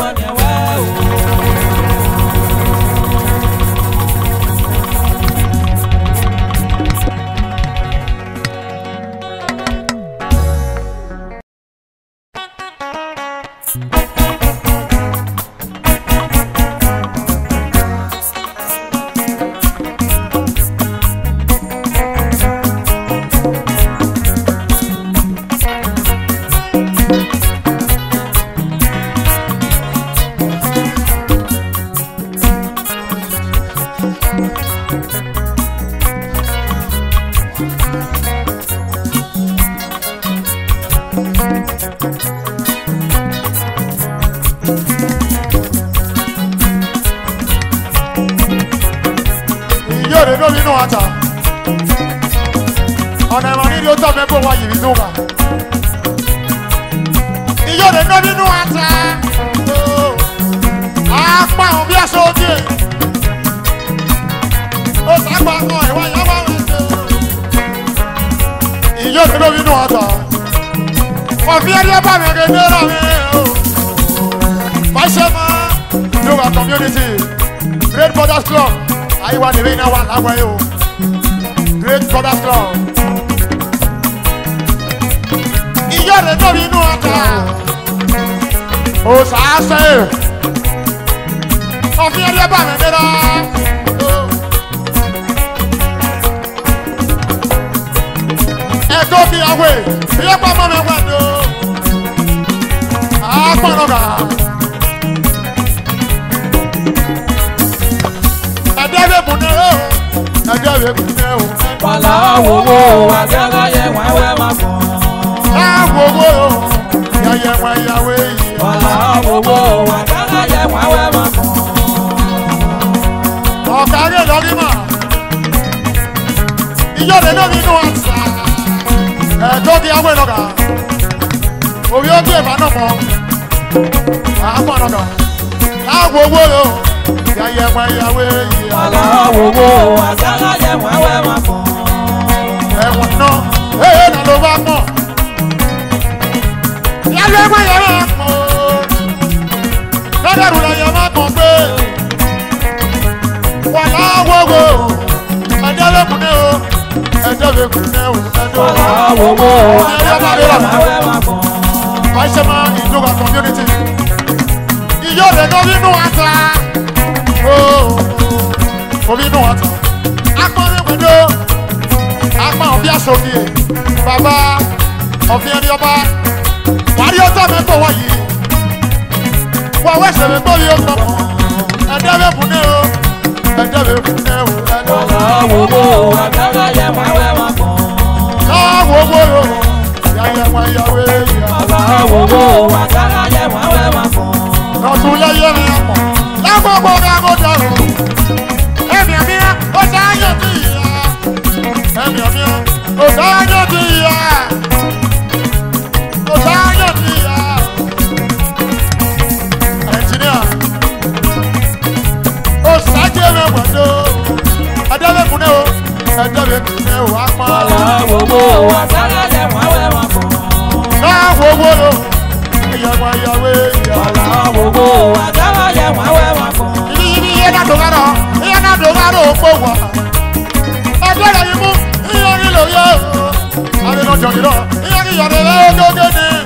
Ìyóòrè lórí inú ata. Ọ̀nà ìmọ̀ nílé ó tọ́ mẹ́gbọ́n wá yìí tó wà. Ìyóòrè lórí inú ata. Apá òun bí aṣọ òbí ẹ̀. Ó sábà mọ ìwà ìyáwó rẹ̀ ṣe. Ìyóòrè lórí inú ata. Ọ̀fíà ní ẹ̀bá mi rẹ̀ ní ẹ̀rọ mi. Fáṣẹ́mọ́ Yoga community Great Brothers Club. Àyíwá ni ìwé iná wà lágbàáyé o. Great Brothers Club. Ìyóòrè lórí inú ata. Ó sàásẹ̀. Ọ̀fíà ní ẹ̀bá mi rẹ̀. Ẹ̀tọ́ bí awé, bí ẹ pa mọ́ mi wá ní o. Àpọ̀nọ̀gà. Ẹ̀dẹ́ bẹ̀ bùn ní o. Ẹ̀dẹ́ bẹ̀ bùn ní o. Wàlá owó àgbẹ̀rẹ̀ yẹn wẹ́wẹ́ máa fọ̀. Láàbò owó o. Yẹ̀yẹ̀ wẹ̀ ìyàwó yìí. Wàlá owó àgbẹ̀rẹ̀ yẹn wẹ́wẹ́ máa fọ̀. Ọ̀kàrẹ̀ lọ́rí mà. Ìyóòrè lórí inú àṣà. Ẹ̀tọ́ bí awé lọ́gà. Òbí ó bí ìbá náà mọ́. Àpọ̀nọ̀gà. Láàbò owó o. Yẹ̀yẹ̀ wẹ̀ ìyàwó yìí. Wàlá owó àgbẹ̀rẹ̀ yẹn wẹ́wẹ́ máa fọ̀. Ẹ̀wọ̀n náà. Ee nà ló bá mọ̀. yálé má yẹ má kọ́ lọ́dẹ̀rù la yẹ má kọ́ pé wà láwọ́wọ́ ẹ̀dẹ́wé kùnẹ́ o ẹ̀dẹ́wé kùnẹ́ o Wàláwọ́wọ́ àdáráyé máwẹ́ má kọ́. Faisema Ijoga community. Iyo de no binu ata. Oh, ko binu ata. Akon ni gbedo. Akon obi asoki. Baba obi eri oba. Wari ota me to wayi. Wa we se me to yo ko. Edewe bune o. Edewe bune o. Wàláwọ́wọ́ àdáráyé máwẹ́ má kọ́. Láwọ́wọ́ o. Yaya wa yawe ya. Wàláwọ́wọ́ àdáráyé máwẹ́ má kọ́. Lọ́tún lẹ́yẹ mi mọ̀. Lágbàgbọ́ ga mo dẹ̀rù. Ẹ̀mí ẹ̀mí ó sáyé ti ìyá. Ẹ̀mí ẹ̀mí ó sáyé ti ìyá. Ó sáyé ti ìyá. Ẹnjìníà ó sáyé mi wẹ̀dọ́. Ẹ̀dẹ́gbẹ̀kúnẹ́ o. Ẹ̀dẹ́gbẹ̀kúnẹ́ o. Apá. Wàláwọ́wọ́ àdáráyé máwẹ́ má kọ́. Láwọ́wọ́ o. Ìyàwó ìyàwó ìyá. Wàláwọ́wọ́ àdáráyé máwẹ́ má kọ́. Ibi iye náà dògárọ̀. Iye náà dògárọ̀ ó pọ̀ wá. Ẹgbẹ́ rẹ̀ yìí mú. Iye ní lò yẹ. Àrínà jọ̀gìrọ̀. Iye ní yọ̀dẹ̀ lẹ́yìn ogógé ni.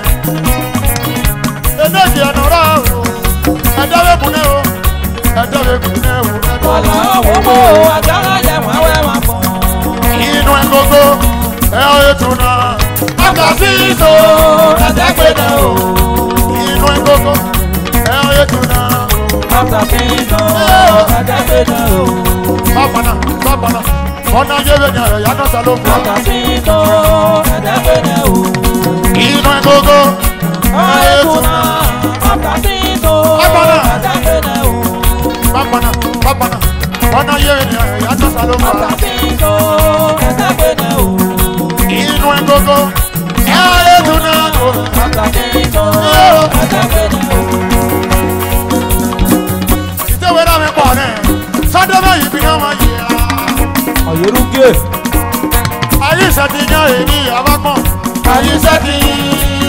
Eléjì ẹ̀nà rà o. Ẹ̀dẹ́wé kùnẹ́ o. Ẹ̀dẹ́wé kùnẹ́ o. Wàláwọ́wọ́ àdáráyé máwẹ́ má kọ́. Inú ẹ̀ gbogbo. Ẹ ọ̀ ètò náà. Àgbàsí ìtò. Ẹ̀dẹ́gbẹ́ náà o. Inú ẹ̀ gbogbo. Ẹ ọ̀ ètò náà. Àtàkìtò ẹ̀dẹ́gbẹ́ náà o. Bápaná. Ọ̀nà yẹ́wé ni ẹ̀yà náà sá ló fún wa. Àtàkìtò ẹ̀dẹ́gbẹ́ náà o. Inú ẹ̀ gbogbo. Ẹ̀ẹ́dùnà àtàkìtò ẹ̀dẹ́gbẹ́ náà o. Bápaná. Ọ̀nà yẹ́wé ni ẹ̀yà náà sá ló fún wa. Àtàkìtò ẹ̀dẹ́gbẹ́ náà o. Inú ẹ̀ gbogbo. Ẹ̀ẹ́dùn náà kò. Àtàkìtò ẹ̀dẹ́gbẹ́ náà o. Ìtẹ̀wé náà mi pọ̀ náà. Sọ́dọ́mọ̀ yìí bí náà máa yẹ á. Ọ̀yẹ́rúgé. Ayé ìṣàtìyàn èmi àbápọ̀n. Ayé ìṣàtìyàn.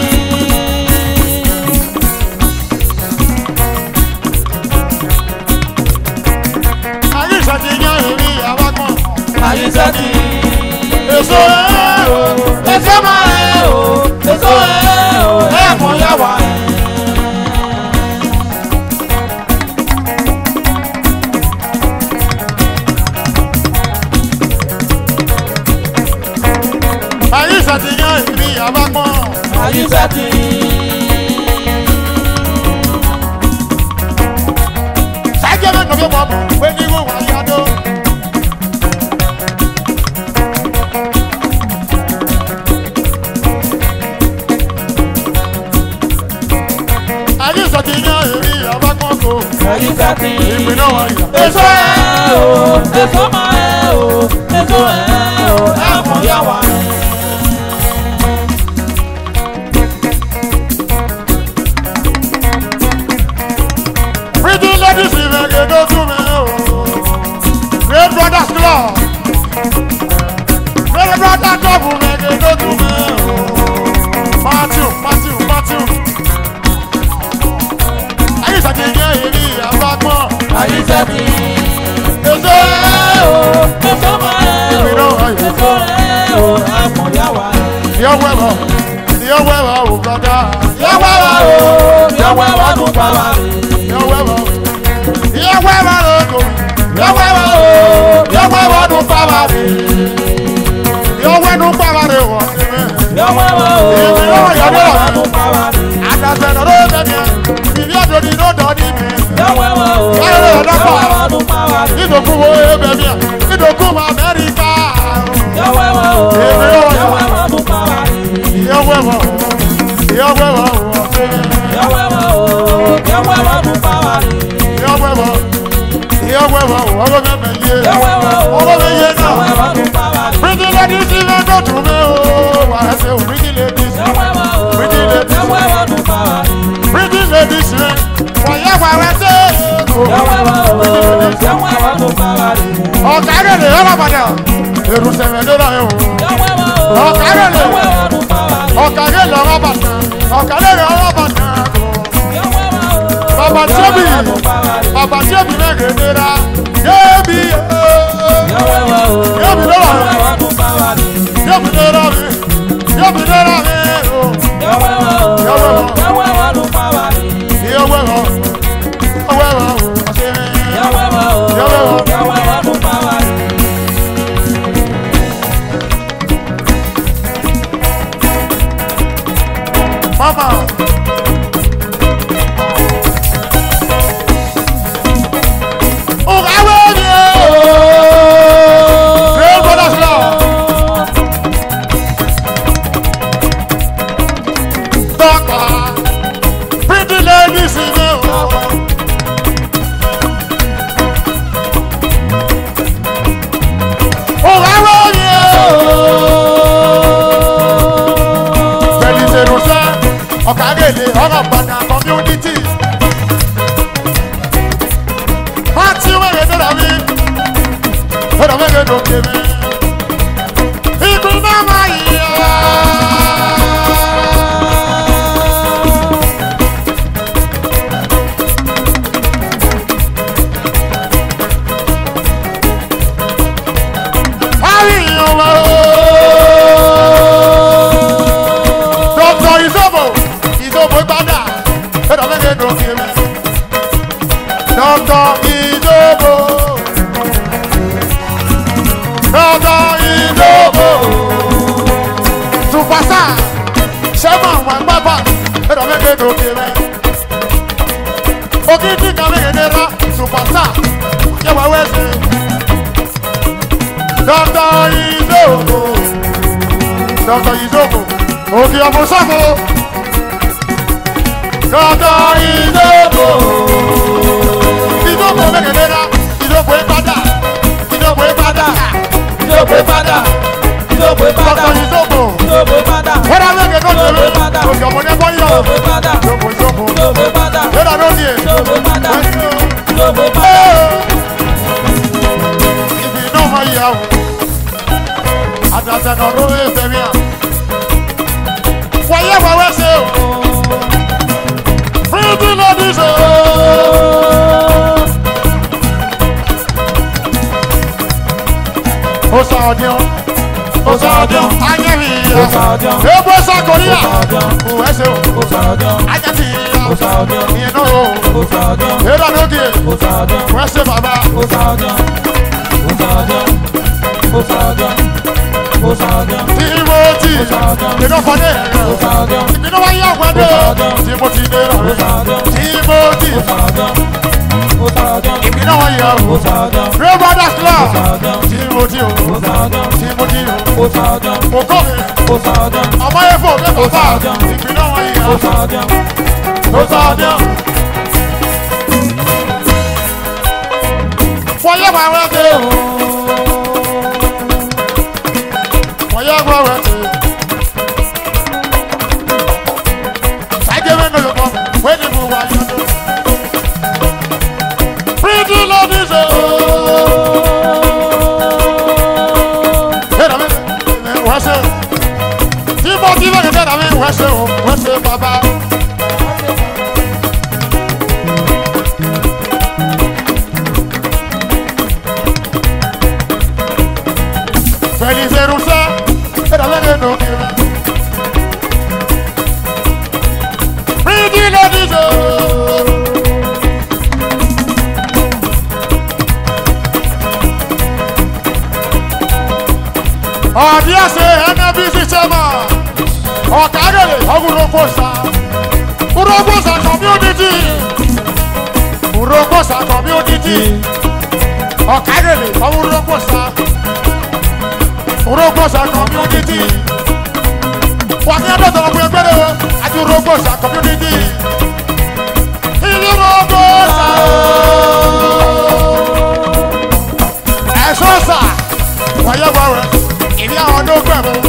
Ayé ìṣàtìyàn èmi àbápọ̀n. Àyíṣẹ́tì. Èso ẹ̀ o. Èso máa ẹ̀ o. Èso ẹ̀ o. Ẹ̀kún yá wà ẹ̀. Ayé ìṣàtìyàn èmi àbápọ̀n. Àyíṣẹ́tì. Sájẹ́ mẹ́ta bí wọ́n mọ̀ pé ní wọ́n wà yádó. Ayé ìṣàtìyàn èmi àbápọ̀n kò. Àyíṣẹ́tì. Ìpín náà wà yá. Èso ẹ̀ o. Èso máa ẹ̀ o. Èso ẹ̀ o. Ẹ̀kún yá wà ẹ̀. Pretty ladies in a ghetto to me, oh. Great brothers club. Great brothers club in a ghetto to me, oh. Matthew. Ayé ìṣàkíyàn èmi àbágbọ́n. Àyíṣẹ́tì. Èso ẹ̀ o. Èso máa ẹ̀ o. Èso ẹ̀ o. Ẹ̀kún yá wà ẹ̀. Yọ̀wẹ̀wọ̀ ò gbọ́dá. Yọ̀wẹ̀wọ̀ o. Yọ̀wẹ̀wọ̀ tún pa wá rè. Yọ̀wẹ̀wọ̀ ló kò. Yọ̀wẹ̀wọ̀ o. Yọ̀wẹ̀wọ̀ tún pa wá rè. Yọ̀wẹ̀ ló pàwọ́ rẹ̀ wọ̀. Yọ̀wẹ̀wọ̀ o. Yọ̀wẹ̀wọ̀ tún pa wá rè. Àdàsẹ̀ ló bẹ̀ mí. Ìbí àdòdì ló dọ̀ ní mi. Yọ̀wẹ̀wọ̀ o. Yọ̀wẹ̀wọ̀ tún pa wá rè. Nídòkú wo ebè mi. Nídòkú mọ Amẹ́ríkà. Yọ̀wẹ̀wọ̀ o. Yọ̀wẹ̀wọ̀ tún pa wá rè. Yọ̀wẹ̀wọ̀ o. Yọ̀wẹ̀wọ̀ o. Yọ̀wẹ̀wọ̀ tún pa wá rè. Yọ̀wẹ̀wọ̀ o. Ọwọ́ mẹ́mẹ́ yé. Yọ̀wẹ̀wọ̀ o. Ọwọ́ mi yé náà. Yọ̀wẹ̀wọ̀ tún pa wá rè. Pretty ladies in a go to me, oh. Wà á ṣe o. Pretty ladies. Yọ̀wẹ̀wọ̀ o. Yọ̀wẹ̀wọ̀ tún pa wá rè. Pretty ladies rẹ̀. Wọ̀nyẹ́ wà á ṣe o. Yọ̀wẹ̀wọ̀ o. Yọ̀wẹ̀wọ̀ tún pa wá rè. Ọ̀kadà lè yọ̀rọ̀ padà. Èrù sẹ̀mẹ̀ ló rà yẹn o. Yọ̀wẹ̀wọ̀ o. Ọ̀kadà lè. Yọ̀wẹ̀wọ̀ tún pa wá rè. Ọ̀kadà lè ọ̀rọ̀ bàtà. Ọ̀kadà lè ọ̀rọ̀ Papa Sebi, Papa Sebi megedera, Yebi, Yebi dera, Yebi dera, Yebi dera, Mama. Okagele Ogabana community. Party where they are in. Where they don't give me. People know my Dr. Izobo, okay, I'm Osako. Dr. Izobo, Izobo megedera, Izobo epada, Izobo epada, Izobo epada, Izobo epada, Dr. Izobo, Izobo epada. Where are they going to go? Okay, I'm on the boy. Izobo epada, Izobo epada. Where are they? Izobo epada, Izobo epada. If you know my yow, Adasa no roe femia. Why ever we say? Free to ladies. Osadion, Osadion, Agemi, Osadion, Ebosa Korea, Uweso, Osadion, Agati, Osadion, Yeno, Osadion, Eradoki, Osadion, Wese Baba, Osadion, Osadion, Osadion. Timothy, you know for them. You know why you are Timothy, Timothy. If you know why you are Real Brothers Club. Timothy, Timothy. Okoye, Amayefo, Papa. If you know why you are Whatever I do. Oh, dear, say, NBC Chama. Oh, Kagale, Urobosa community. Urobosa community. Oh, Kagale, Urobosa community. What the other of your brother at Urobosa community? Urobosa. Esosa. Whatever. If you are no gravel,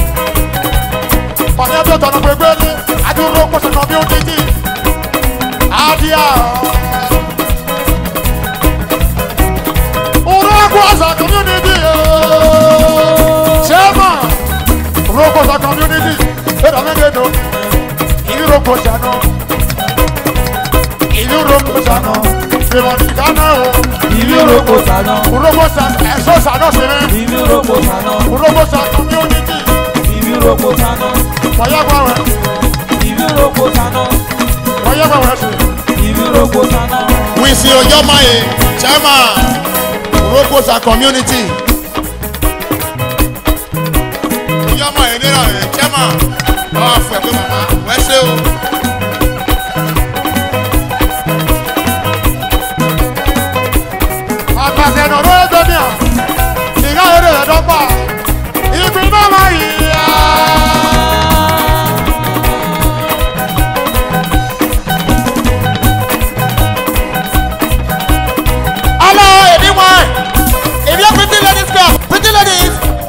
but never done a baby, I do rock was a community. Adia Rock was a community. Chema Rock was a community. But I don't know. If you rock was a no, if you Uroko Sano, Ivano, Uroko Sano, Uroko Sano, and so Sano, Uroko Sano, Uroko Sano community, Uroko Sano, Wayawa, Uroko Sano, Wayawa, Uroko Sano. We see Oyomaye, Chairman, Uroko Sano community. Oyomaye, Chairman, oh, for Mama, where's you? Àtàtẹ̀nà ló ń gbẹ̀mí à, ìyá eré ẹ̀dọ́gba, ìgbín náà máa yí ya. Hello, anyone? If you're pretty ladies, come, pretty ladies.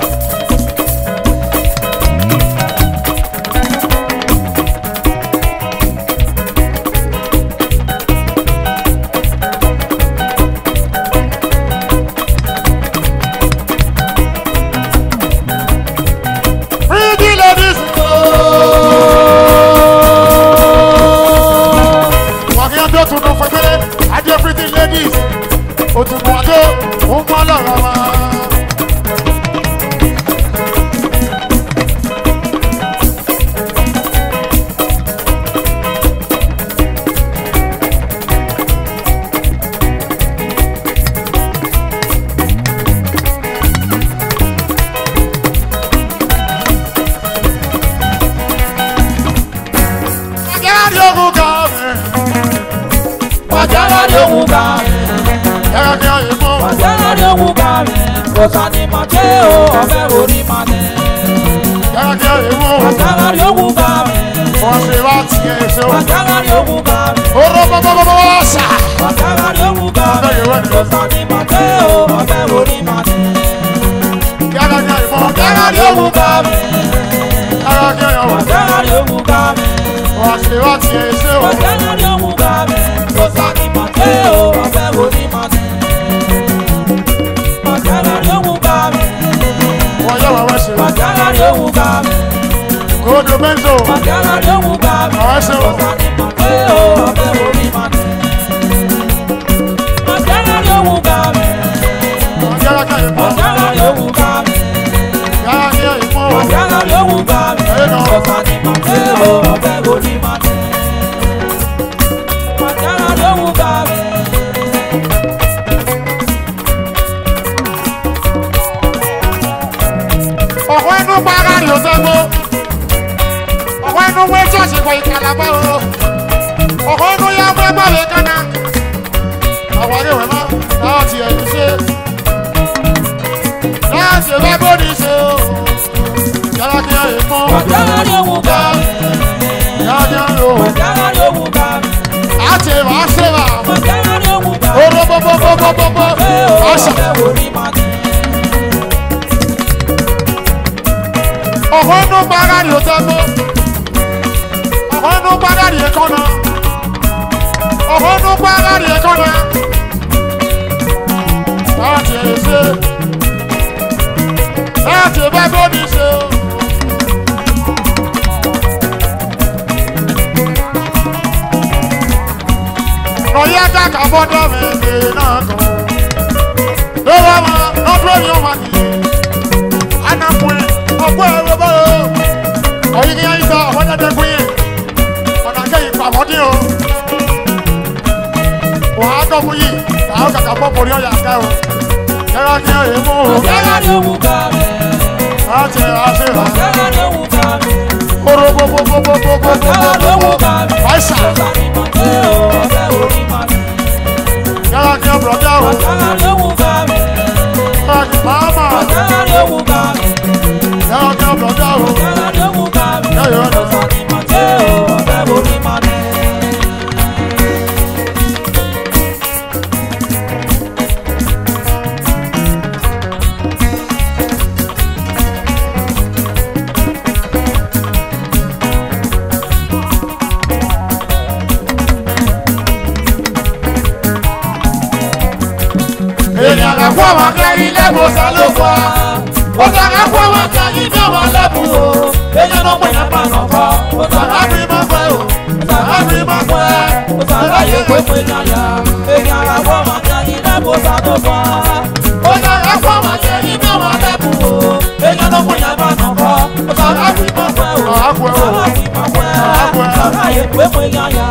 Otubuado, Umalama. Osani Mateo, Obewori Mane. Magalari Ogugame. Magalari Ogugame. Magalari Ogugame. Osani Mateo, Obewori Mane. Magalari Ogugame. Magalari Ogugame. Magalari Ogugame. Osani Mateo, Obewori Mane. Magalari Ogugame. Magalari Ogugame. Kodo Benzo. Magalari Ogugame. Osani Mateo, Obewori Mane. Magalari Ogugame. Magalari Ogugame. Magalari Ogugame. Osani Mateo, Obewori Mane. Magalari Ogugame. Ọ̀wẹ́nu para rí ọ̀sẹ́gbó. Ọ̀wẹ́nu wé ṣọ́ọ̀ṣì kọ ìkàlàbọ̀ o. Ọ̀wẹ́nu yá wé gbọ́lé kánná. Àwọn ilé ìwé máa láti ẹ̀yìn ṣe. Láti ẹ̀bá bóni ṣe o. Yàrá kí ẹ̀yìn mọ́. Magalari Ogugame. Yàrá o. Magalari Ogugame. Àti ẹ̀wà ṣẹ̀wà. Magalari Ogugame. Oró bọ́bọ́bọ́bọ́bọ́. Àṣà. Obewori Mane. Ọ̀wẹ́nu para rí ọ̀sẹ́gbó. Ọ̀wẹ́nu para rí ẹ̀kọ́nà. Ọ̀wẹ́nu para rí ẹ̀kọ́nà. Láti ẹ̀yìn ṣe. Láti ẹ̀bá bóni ṣe o. Lọ́yẹ́ dàkà bọ́dọ̀ mi lè náà kàn. Lọ́wọ́ wọn lọ́dún èèyàn wà ní. Anapun ọgbọ́n ẹ̀rọ bọ́ọ̀. Ọ̀yìn ní ayé sọ ọ̀wọ́n jẹ́ dẹ́kun yẹn. Ọ̀nà kẹ́yìn pàmọ́dé o. Wọ́n á dọ́kun yìí. Àwọn kàkà bọ́ borí ọ̀yà ká o. Yẹ́rọ kí ẹ yé mú o. Magalari Ogugame. Láti ẹ̀ á ṣe hàn. Magalari Ogugame. Oró bọ́bọ́bọ́bọ́bọ́. Magalari Ogugame. Fáìsà. Osani Mateo, Obewori Mane. Yẹ́rọ kí ẹ bọ̀dá o. Magalari Ogugame. Màmá. Magalari Ogugame. Yẹ́rọ kí ẹ bọ̀dá o. Magalari Ogugame. Yẹ́rọ kí ẹ Osani Mateo, Obewori Mane. Ènìyàn kà fún àwọn akẹ́rì ilé ìwòsàn ló fà. Ó sàkà fún àwọn akẹ́rì ní àwọn lẹ́bùn o. Èyàn náà pè é pa nọ̀kọ́. Ó sàkà fi máa pẹ́ o. Sàkà fi máa pẹ́. Òsàlàyé pépé yáyà, èmi ara wọ́n máa jẹ́ ilé bòsà tó bọ̀. Òsàlàyé wọ́n máa jẹ́ ilé wọn lẹ́kùn o. Èyàn ló fún yàrá náà kọ́. Òsàlàyé mọ̀ pẹ́ o. Òsàlàyé mọ̀ pẹ́. Òsàlàyé pépé yáyà.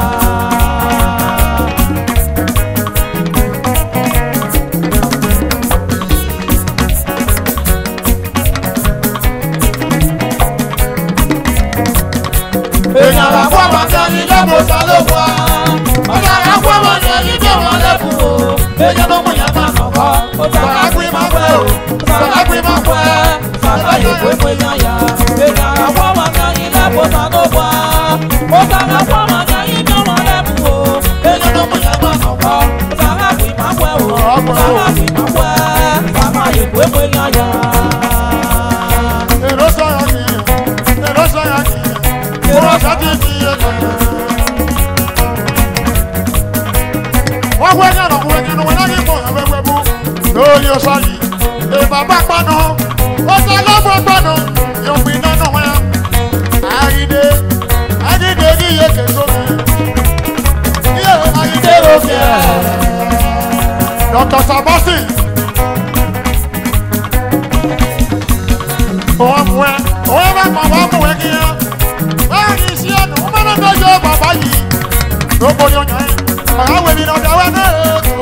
Èyàn ara wọ́n máa jẹ́ ilé bòsà tó bọ̀. Òsàlàyé wọ́n máa jẹ́ ilé wọn lẹ́kùn o. Èyàn ló fún yàrá náà kọ́. Òsàlàyé mọ̀ pẹ́ o. Òsàlàyé mọ̀ pẹ́. Òsàlàyé pépé yáyà. Èyàn ara wọ́n máa jẹ́ ilé bòsà tó bọ̀. Òsàlàyé wọ́n máa jẹ́ ilé wọn lẹ́kùn o. Èyàn ló fún yàrá náà kọ́. Òsàlàyé mọ̀ pẹ́ o. Òsàlàyé mọ̀ pẹ́. Òsàlàyé pépé yáyà. Èrò sọ̀rọ̀ kì í, èrò sọ̀rọ̀ kì í, èrò sọ̀tì kì í yé kàn. Wọ́n wé ní ọ̀nà fún ẹni wọn láti mọ̀ ẹ̀wẹ̀wẹ̀ bú. Lórí ọ̀sán yìí, èbàbá panu, ó sọ lọ́gbọ̀n panu, yóò pin náà náà wọ́n. Àyídé, àyídé ní iye kèso mi. Iye àyídé òkè ẹ̀. Dr. Sabosi. Òun mú ẹ, òun bá pa wá mú ẹ kí ẹ. Báyọ̀ ní sí ẹnu, ó máa ń tọ́jú bàbá yìí. Lóko ni ó yàn ẹ́. Àgáwé mi náà dáwọ́ náà ètò.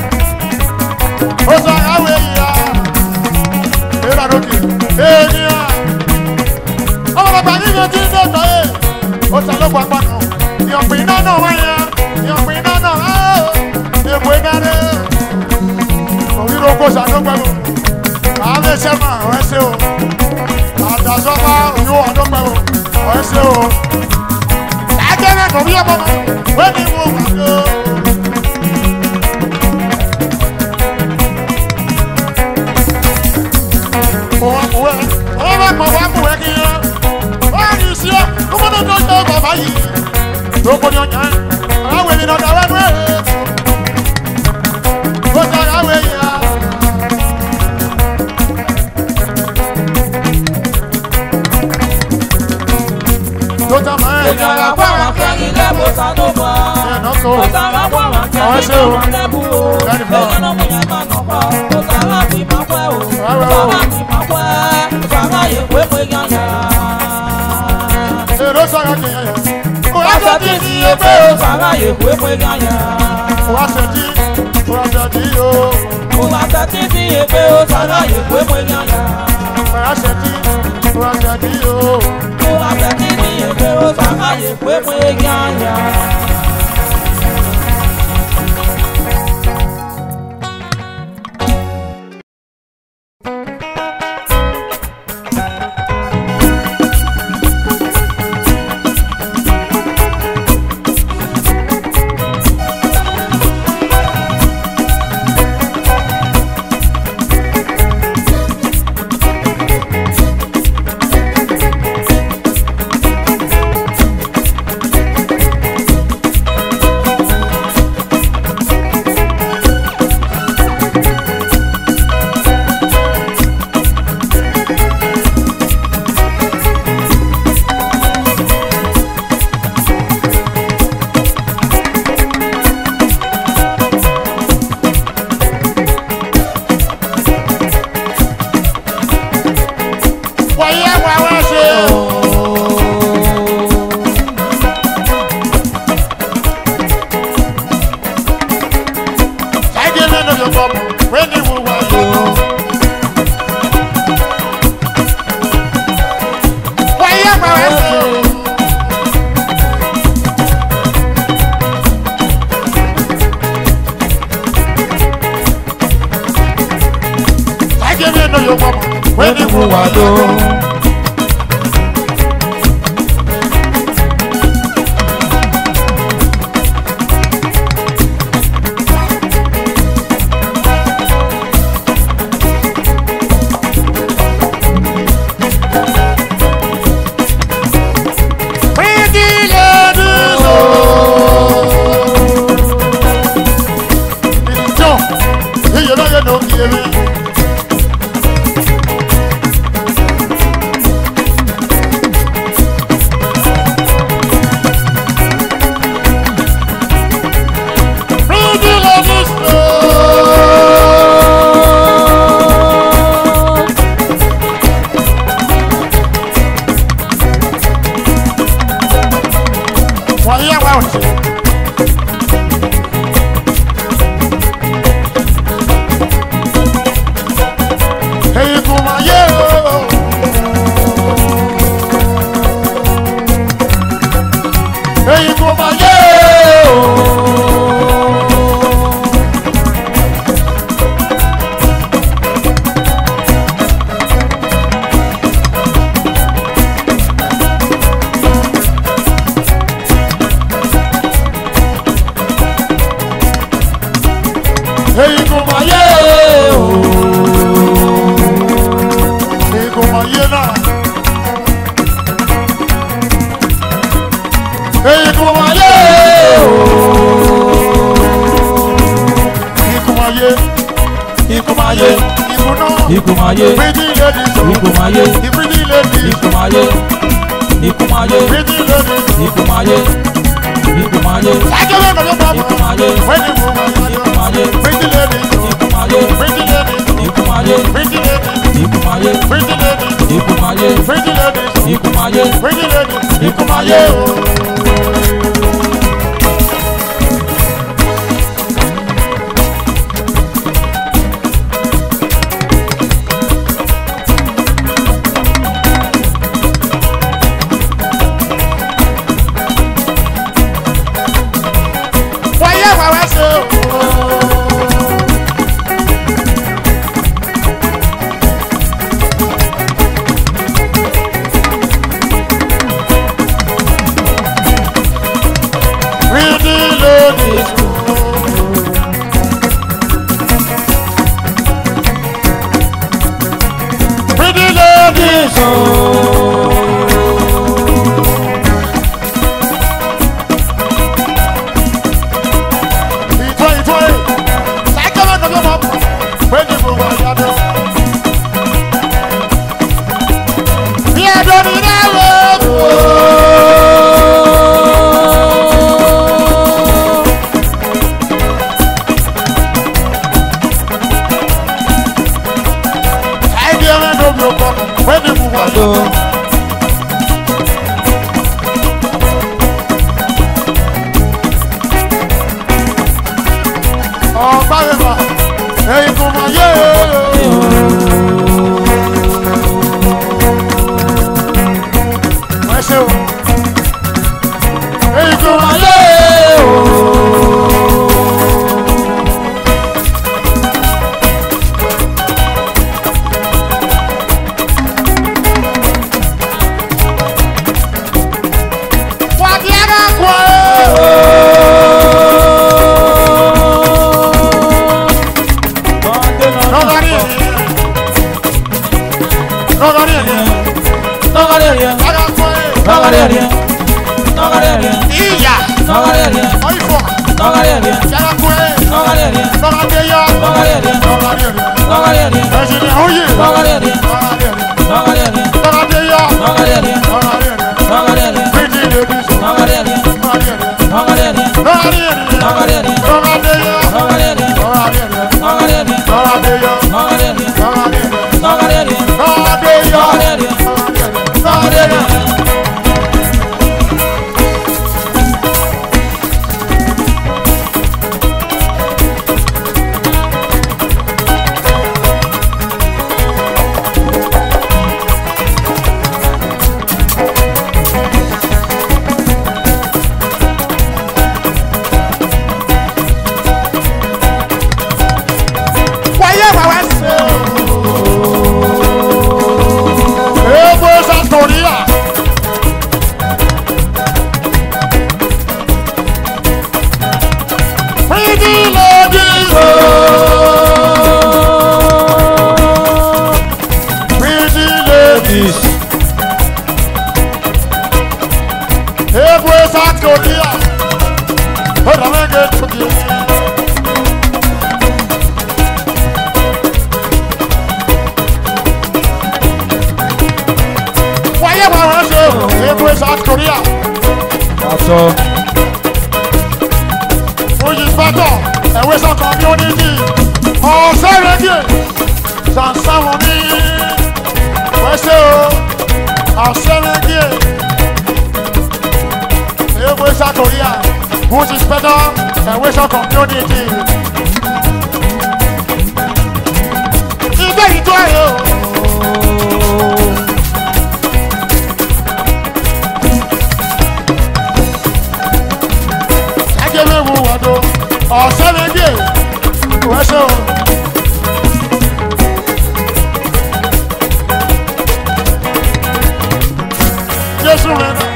Ó sọ àgáwé yìí ya. Èèrà lókè. Ènìyàn. Ọmọ bàbá yìí yóò ti ń dọ̀tọ̀ ẹ̀. Ó sọ lọ́gbọ̀ apákan. Ìyọ̀pìn iná náà wọ́n yẹn. Ìyọ̀pìn iná náà á. Èbò iná rẹ̀. Òwúrò lóko sàdógbẹ̀wò. Àlẹ́ iṣẹ́ máa ọ̀ ẹ́ ṣe o. Àdàsọ́fà òyìnbó àdógbẹ̀wò. Ọ̀ ẹ́ ṣe o. Lájẹ́rẹ́ kò rí ọmọ mọ́. Wẹ́n ni mo wà lọ. Ọ̀rọ̀ mọ̀ wá mú ẹ kí yẹn. Wọ́n ní sí ọ́, ó mọ́ tó jẹ́ bàbá yìí. Lóko ni ọ̀yàn, àwọn èmi náà dáwọ́ ẹnu ẹ̀. Ó sọ àwọn èyí ya. Tó tà mọ́ ẹ̀. Èyàn ara wọ́n máa jẹ́ ilé bòsà tó bọ̀. Òsàlàyé wọ́n máa jẹ́ ilé wọn lẹ́kùn o. Èyàn ló fún yàrá náà kọ́. Òsàlàyé mọ̀ pẹ́ o. Òsàlàyé mọ̀ pẹ́. Òsàlàyé pépé yáyà. Èrò sọ̀rọ̀ kì í yẹn. Wọ́n ṣe tí ní ẹgbẹ́ òsàlàyé pépé yáyà. Wọ́n ṣe tí o. Wọ́n ṣe tí ní ẹgbẹ́ òsàlàyé pépé yáyà. Wọ́n ṣe tí o. Wọ́n ṣe tí ní ẹgbẹ́ òsàlàyé pépé yáyà. èyí kò máa yé o. Èyí kò máa yé náà. Èyí kò máa yé o. Ikumaye, Ikumaye, Ikuno, Ikumaye, pretty ladies, Ikumaye, pretty ladies, Ikumaye, Ikumaye, pretty ladies, Ikumaye, Ikumaye, I don't know your mama. Ikumaye, When you move, Ikumaye, pretty ladies, Ikumaye, pretty ladies, Ikumaye, pretty ladies, Ikumaye, pretty ladies, Ikumaye, pretty ladies, Ikumaye, pretty ladies, Ikumaye.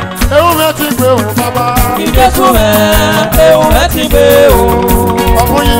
Jésù mẹ́, ewu ẹ ti gbé o. Ọ̀fun yìí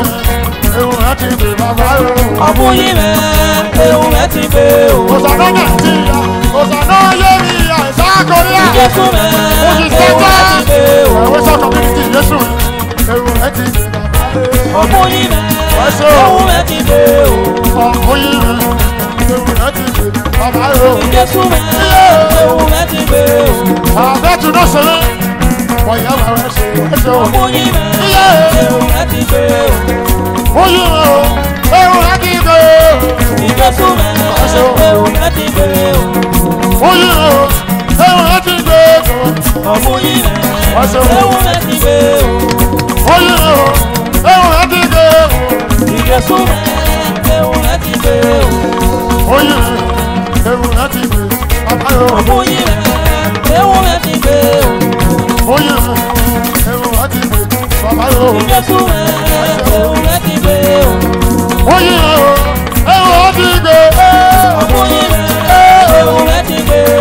bàbá o. Ọ̀bùn yìí mẹ́, ewu mẹ́ ti gbé o. Òsànà Nàìjíríà, òsànà Yéríà, Ìsákòríà. Jésù mẹ́, ewu mẹ́ ti gbé o. Ẹ̀wẹ́ sọ community Jésù, ewu mẹ́ ti gbé bàbá o. Ọ̀bùn yìí mẹ́, ewu mẹ́ ti gbé o. Ọ̀bùn yìí mẹ́, ewu mẹ́ ti gbé bàbá o. Jésù mẹ́, ewu mẹ́ ti gbé o. Àbẹ́tù náà ṣe é, wọ̀nyẹ́ wà wẹ́ ṣe é ṣe o. Ọ̀bùn yìí mẹ́, ewu mẹ́ ti gbé o. Oyè o, ewu mẹ́ ti gbé o. Jésù mẹ́, ewu mẹ́ ti gbé o. Oyè o, ewu mẹ́ ti gbé o. Ọ̀bùn yìí mẹ́, ewu mẹ́ ti gbé o. Oyè o, ewu mẹ́ ti gbé o. Jésù mẹ́, ewu mẹ́ ti gbé o. Oyè o, ewu mẹ́ ti gbé bàbá o. Ọ̀bùn yìí mẹ́, ewu mẹ́ ti gbé o. Oyè o, ewu mẹ́ ti gbé bàbá o. Jésù mẹ́, ewu mẹ́ ti gbé o. Oyè o, ewu mẹ́ ti gbé o. Ọ̀bùn yìí mẹ́, ewu mẹ́ ti gbé o.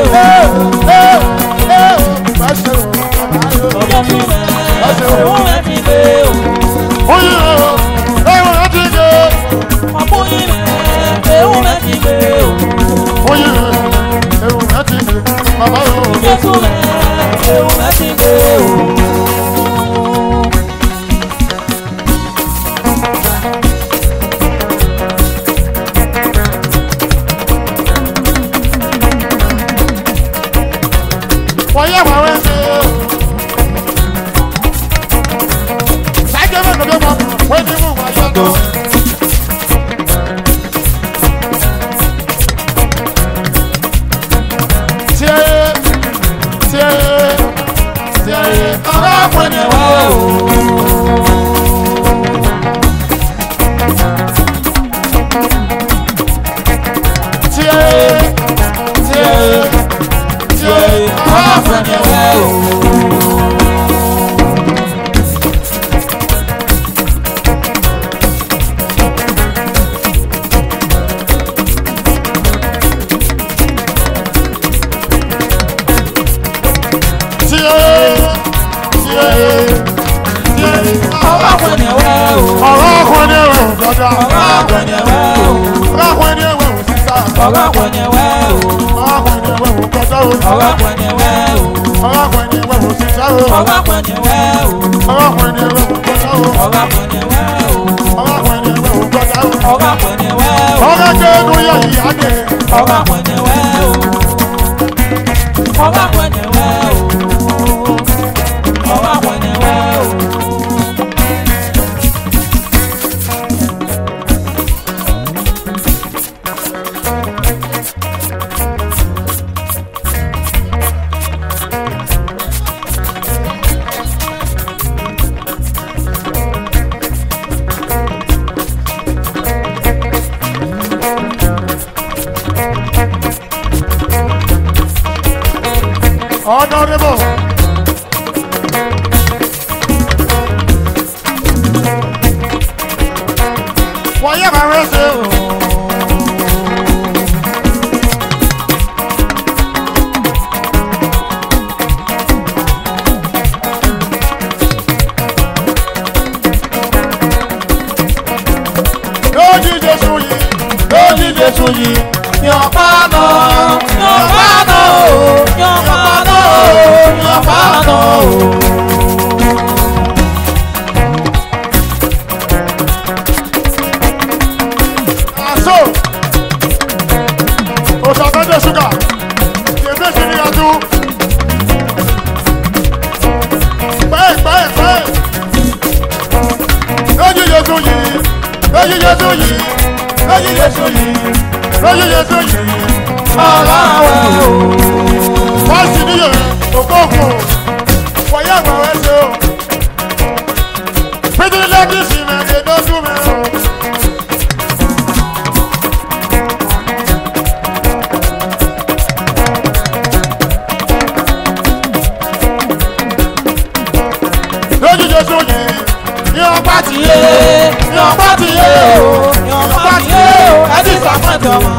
Bẹ́sẹ̀ o, bàbá o. Jésù mẹ́, ewu mẹ́ ti gbé o. Oyè o, ewu mẹ́ ti gbé o. Ọ̀bùn yìí mẹ́, ewu mẹ́ ti gbé o. Oyè o, ewu mẹ́ ti gbé bàbá o. Jésù mẹ́, ewu mẹ́ ti gbé o. Wọ́yẹ̀ wà wẹ́ ṣe o. Sáyẹ́ mẹ́rin ló dé mọ́, wọ́n ti mú wáyé tó. Honorable. Wọ́yẹ̀ bá wẹ́ ṣe o. Lójú Jésù yìí, lójú Jésù yìí, yọ̀pá náà, yọ̀pá náà o, yọ̀pá náà o, yọ̀pá náà o. Aso, òṣàbẹ́jẹ̀ ṣúgà, kèmé ṣe ní adú. Pẹ́ẹ̀pẹ́ẹ̀pẹ́, lójú Jésù yìí, lójú Jésù yìí, lójú Jésù yìí, lójú Jésù yìí. Aláwẹ̀ o. Wọ́n sì níyẹn ògbóògùn o. Wọ̀nyẹ́ àgbà wẹ́ ṣe o. Pété lẹ́kì sí mẹ́rin lójú mi o. Lójú Jésù yìí, ní ọgbà tí yé, ní ọgbà tí yé o, ní ọgbà tí yé o, ẹ ti sàpẹ́tọ̀ mọ́.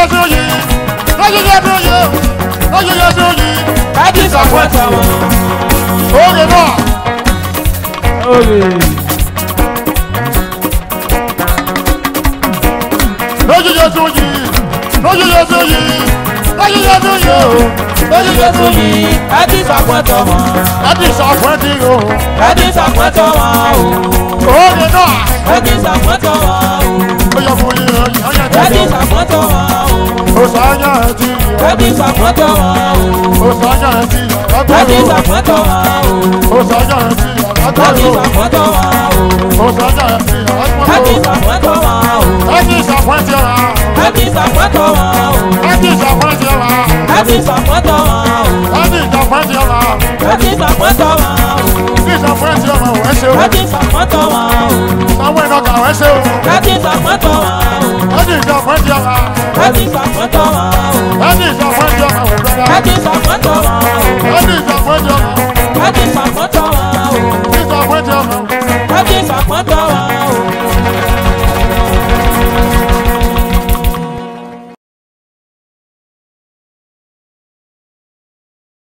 Jésù yìí, lójú Jésù yìí, lójú Jésù yìí. Ẹ disappoint wọn. Oge náà. Lójú Jésù yìí, lójú Jésù yìí, lójú Jésù yìí o. Lójú Jésù yìí, ẹ disappoint wọn. Ẹ disappoint o. Ẹ disappoint wọn o. Oge náà. Ẹ disappoint wọn o. Ó yẹ fún yín ọyàn Ẹ tẹ̀lé. disappoint wọn o. Ó sàáyà ti Ẹ disappoint wọn o. ó sàáyà ti Ẹ àgbàdo. disappoint wọn o. Ó sàáyà ti Ẹ àgbàdo. disappoint wọn o. Ó sàáyà ti Ẹ àgbàdo. disappoint wọn o. Ẹ disappoint wa. Ẹ disappoint wọn o. Ẹ disappoint wa. Ẹ disappoint wọn o. Ẹ disappoint wa. Ẹ disappoint wọn o. Disappoint wa o. Ẹ ṣe o. Ẹ disappoint wọn o. Àwọn iná kà ẹ ṣe o. Ẹ disappoint wọn o. Ẹ disappoint wa. Ẹ disappoint wọn o. Ẹ disappoint wa o. Ẹ disappoint wọn o. Ẹ disappoint wa. Ẹ disappoint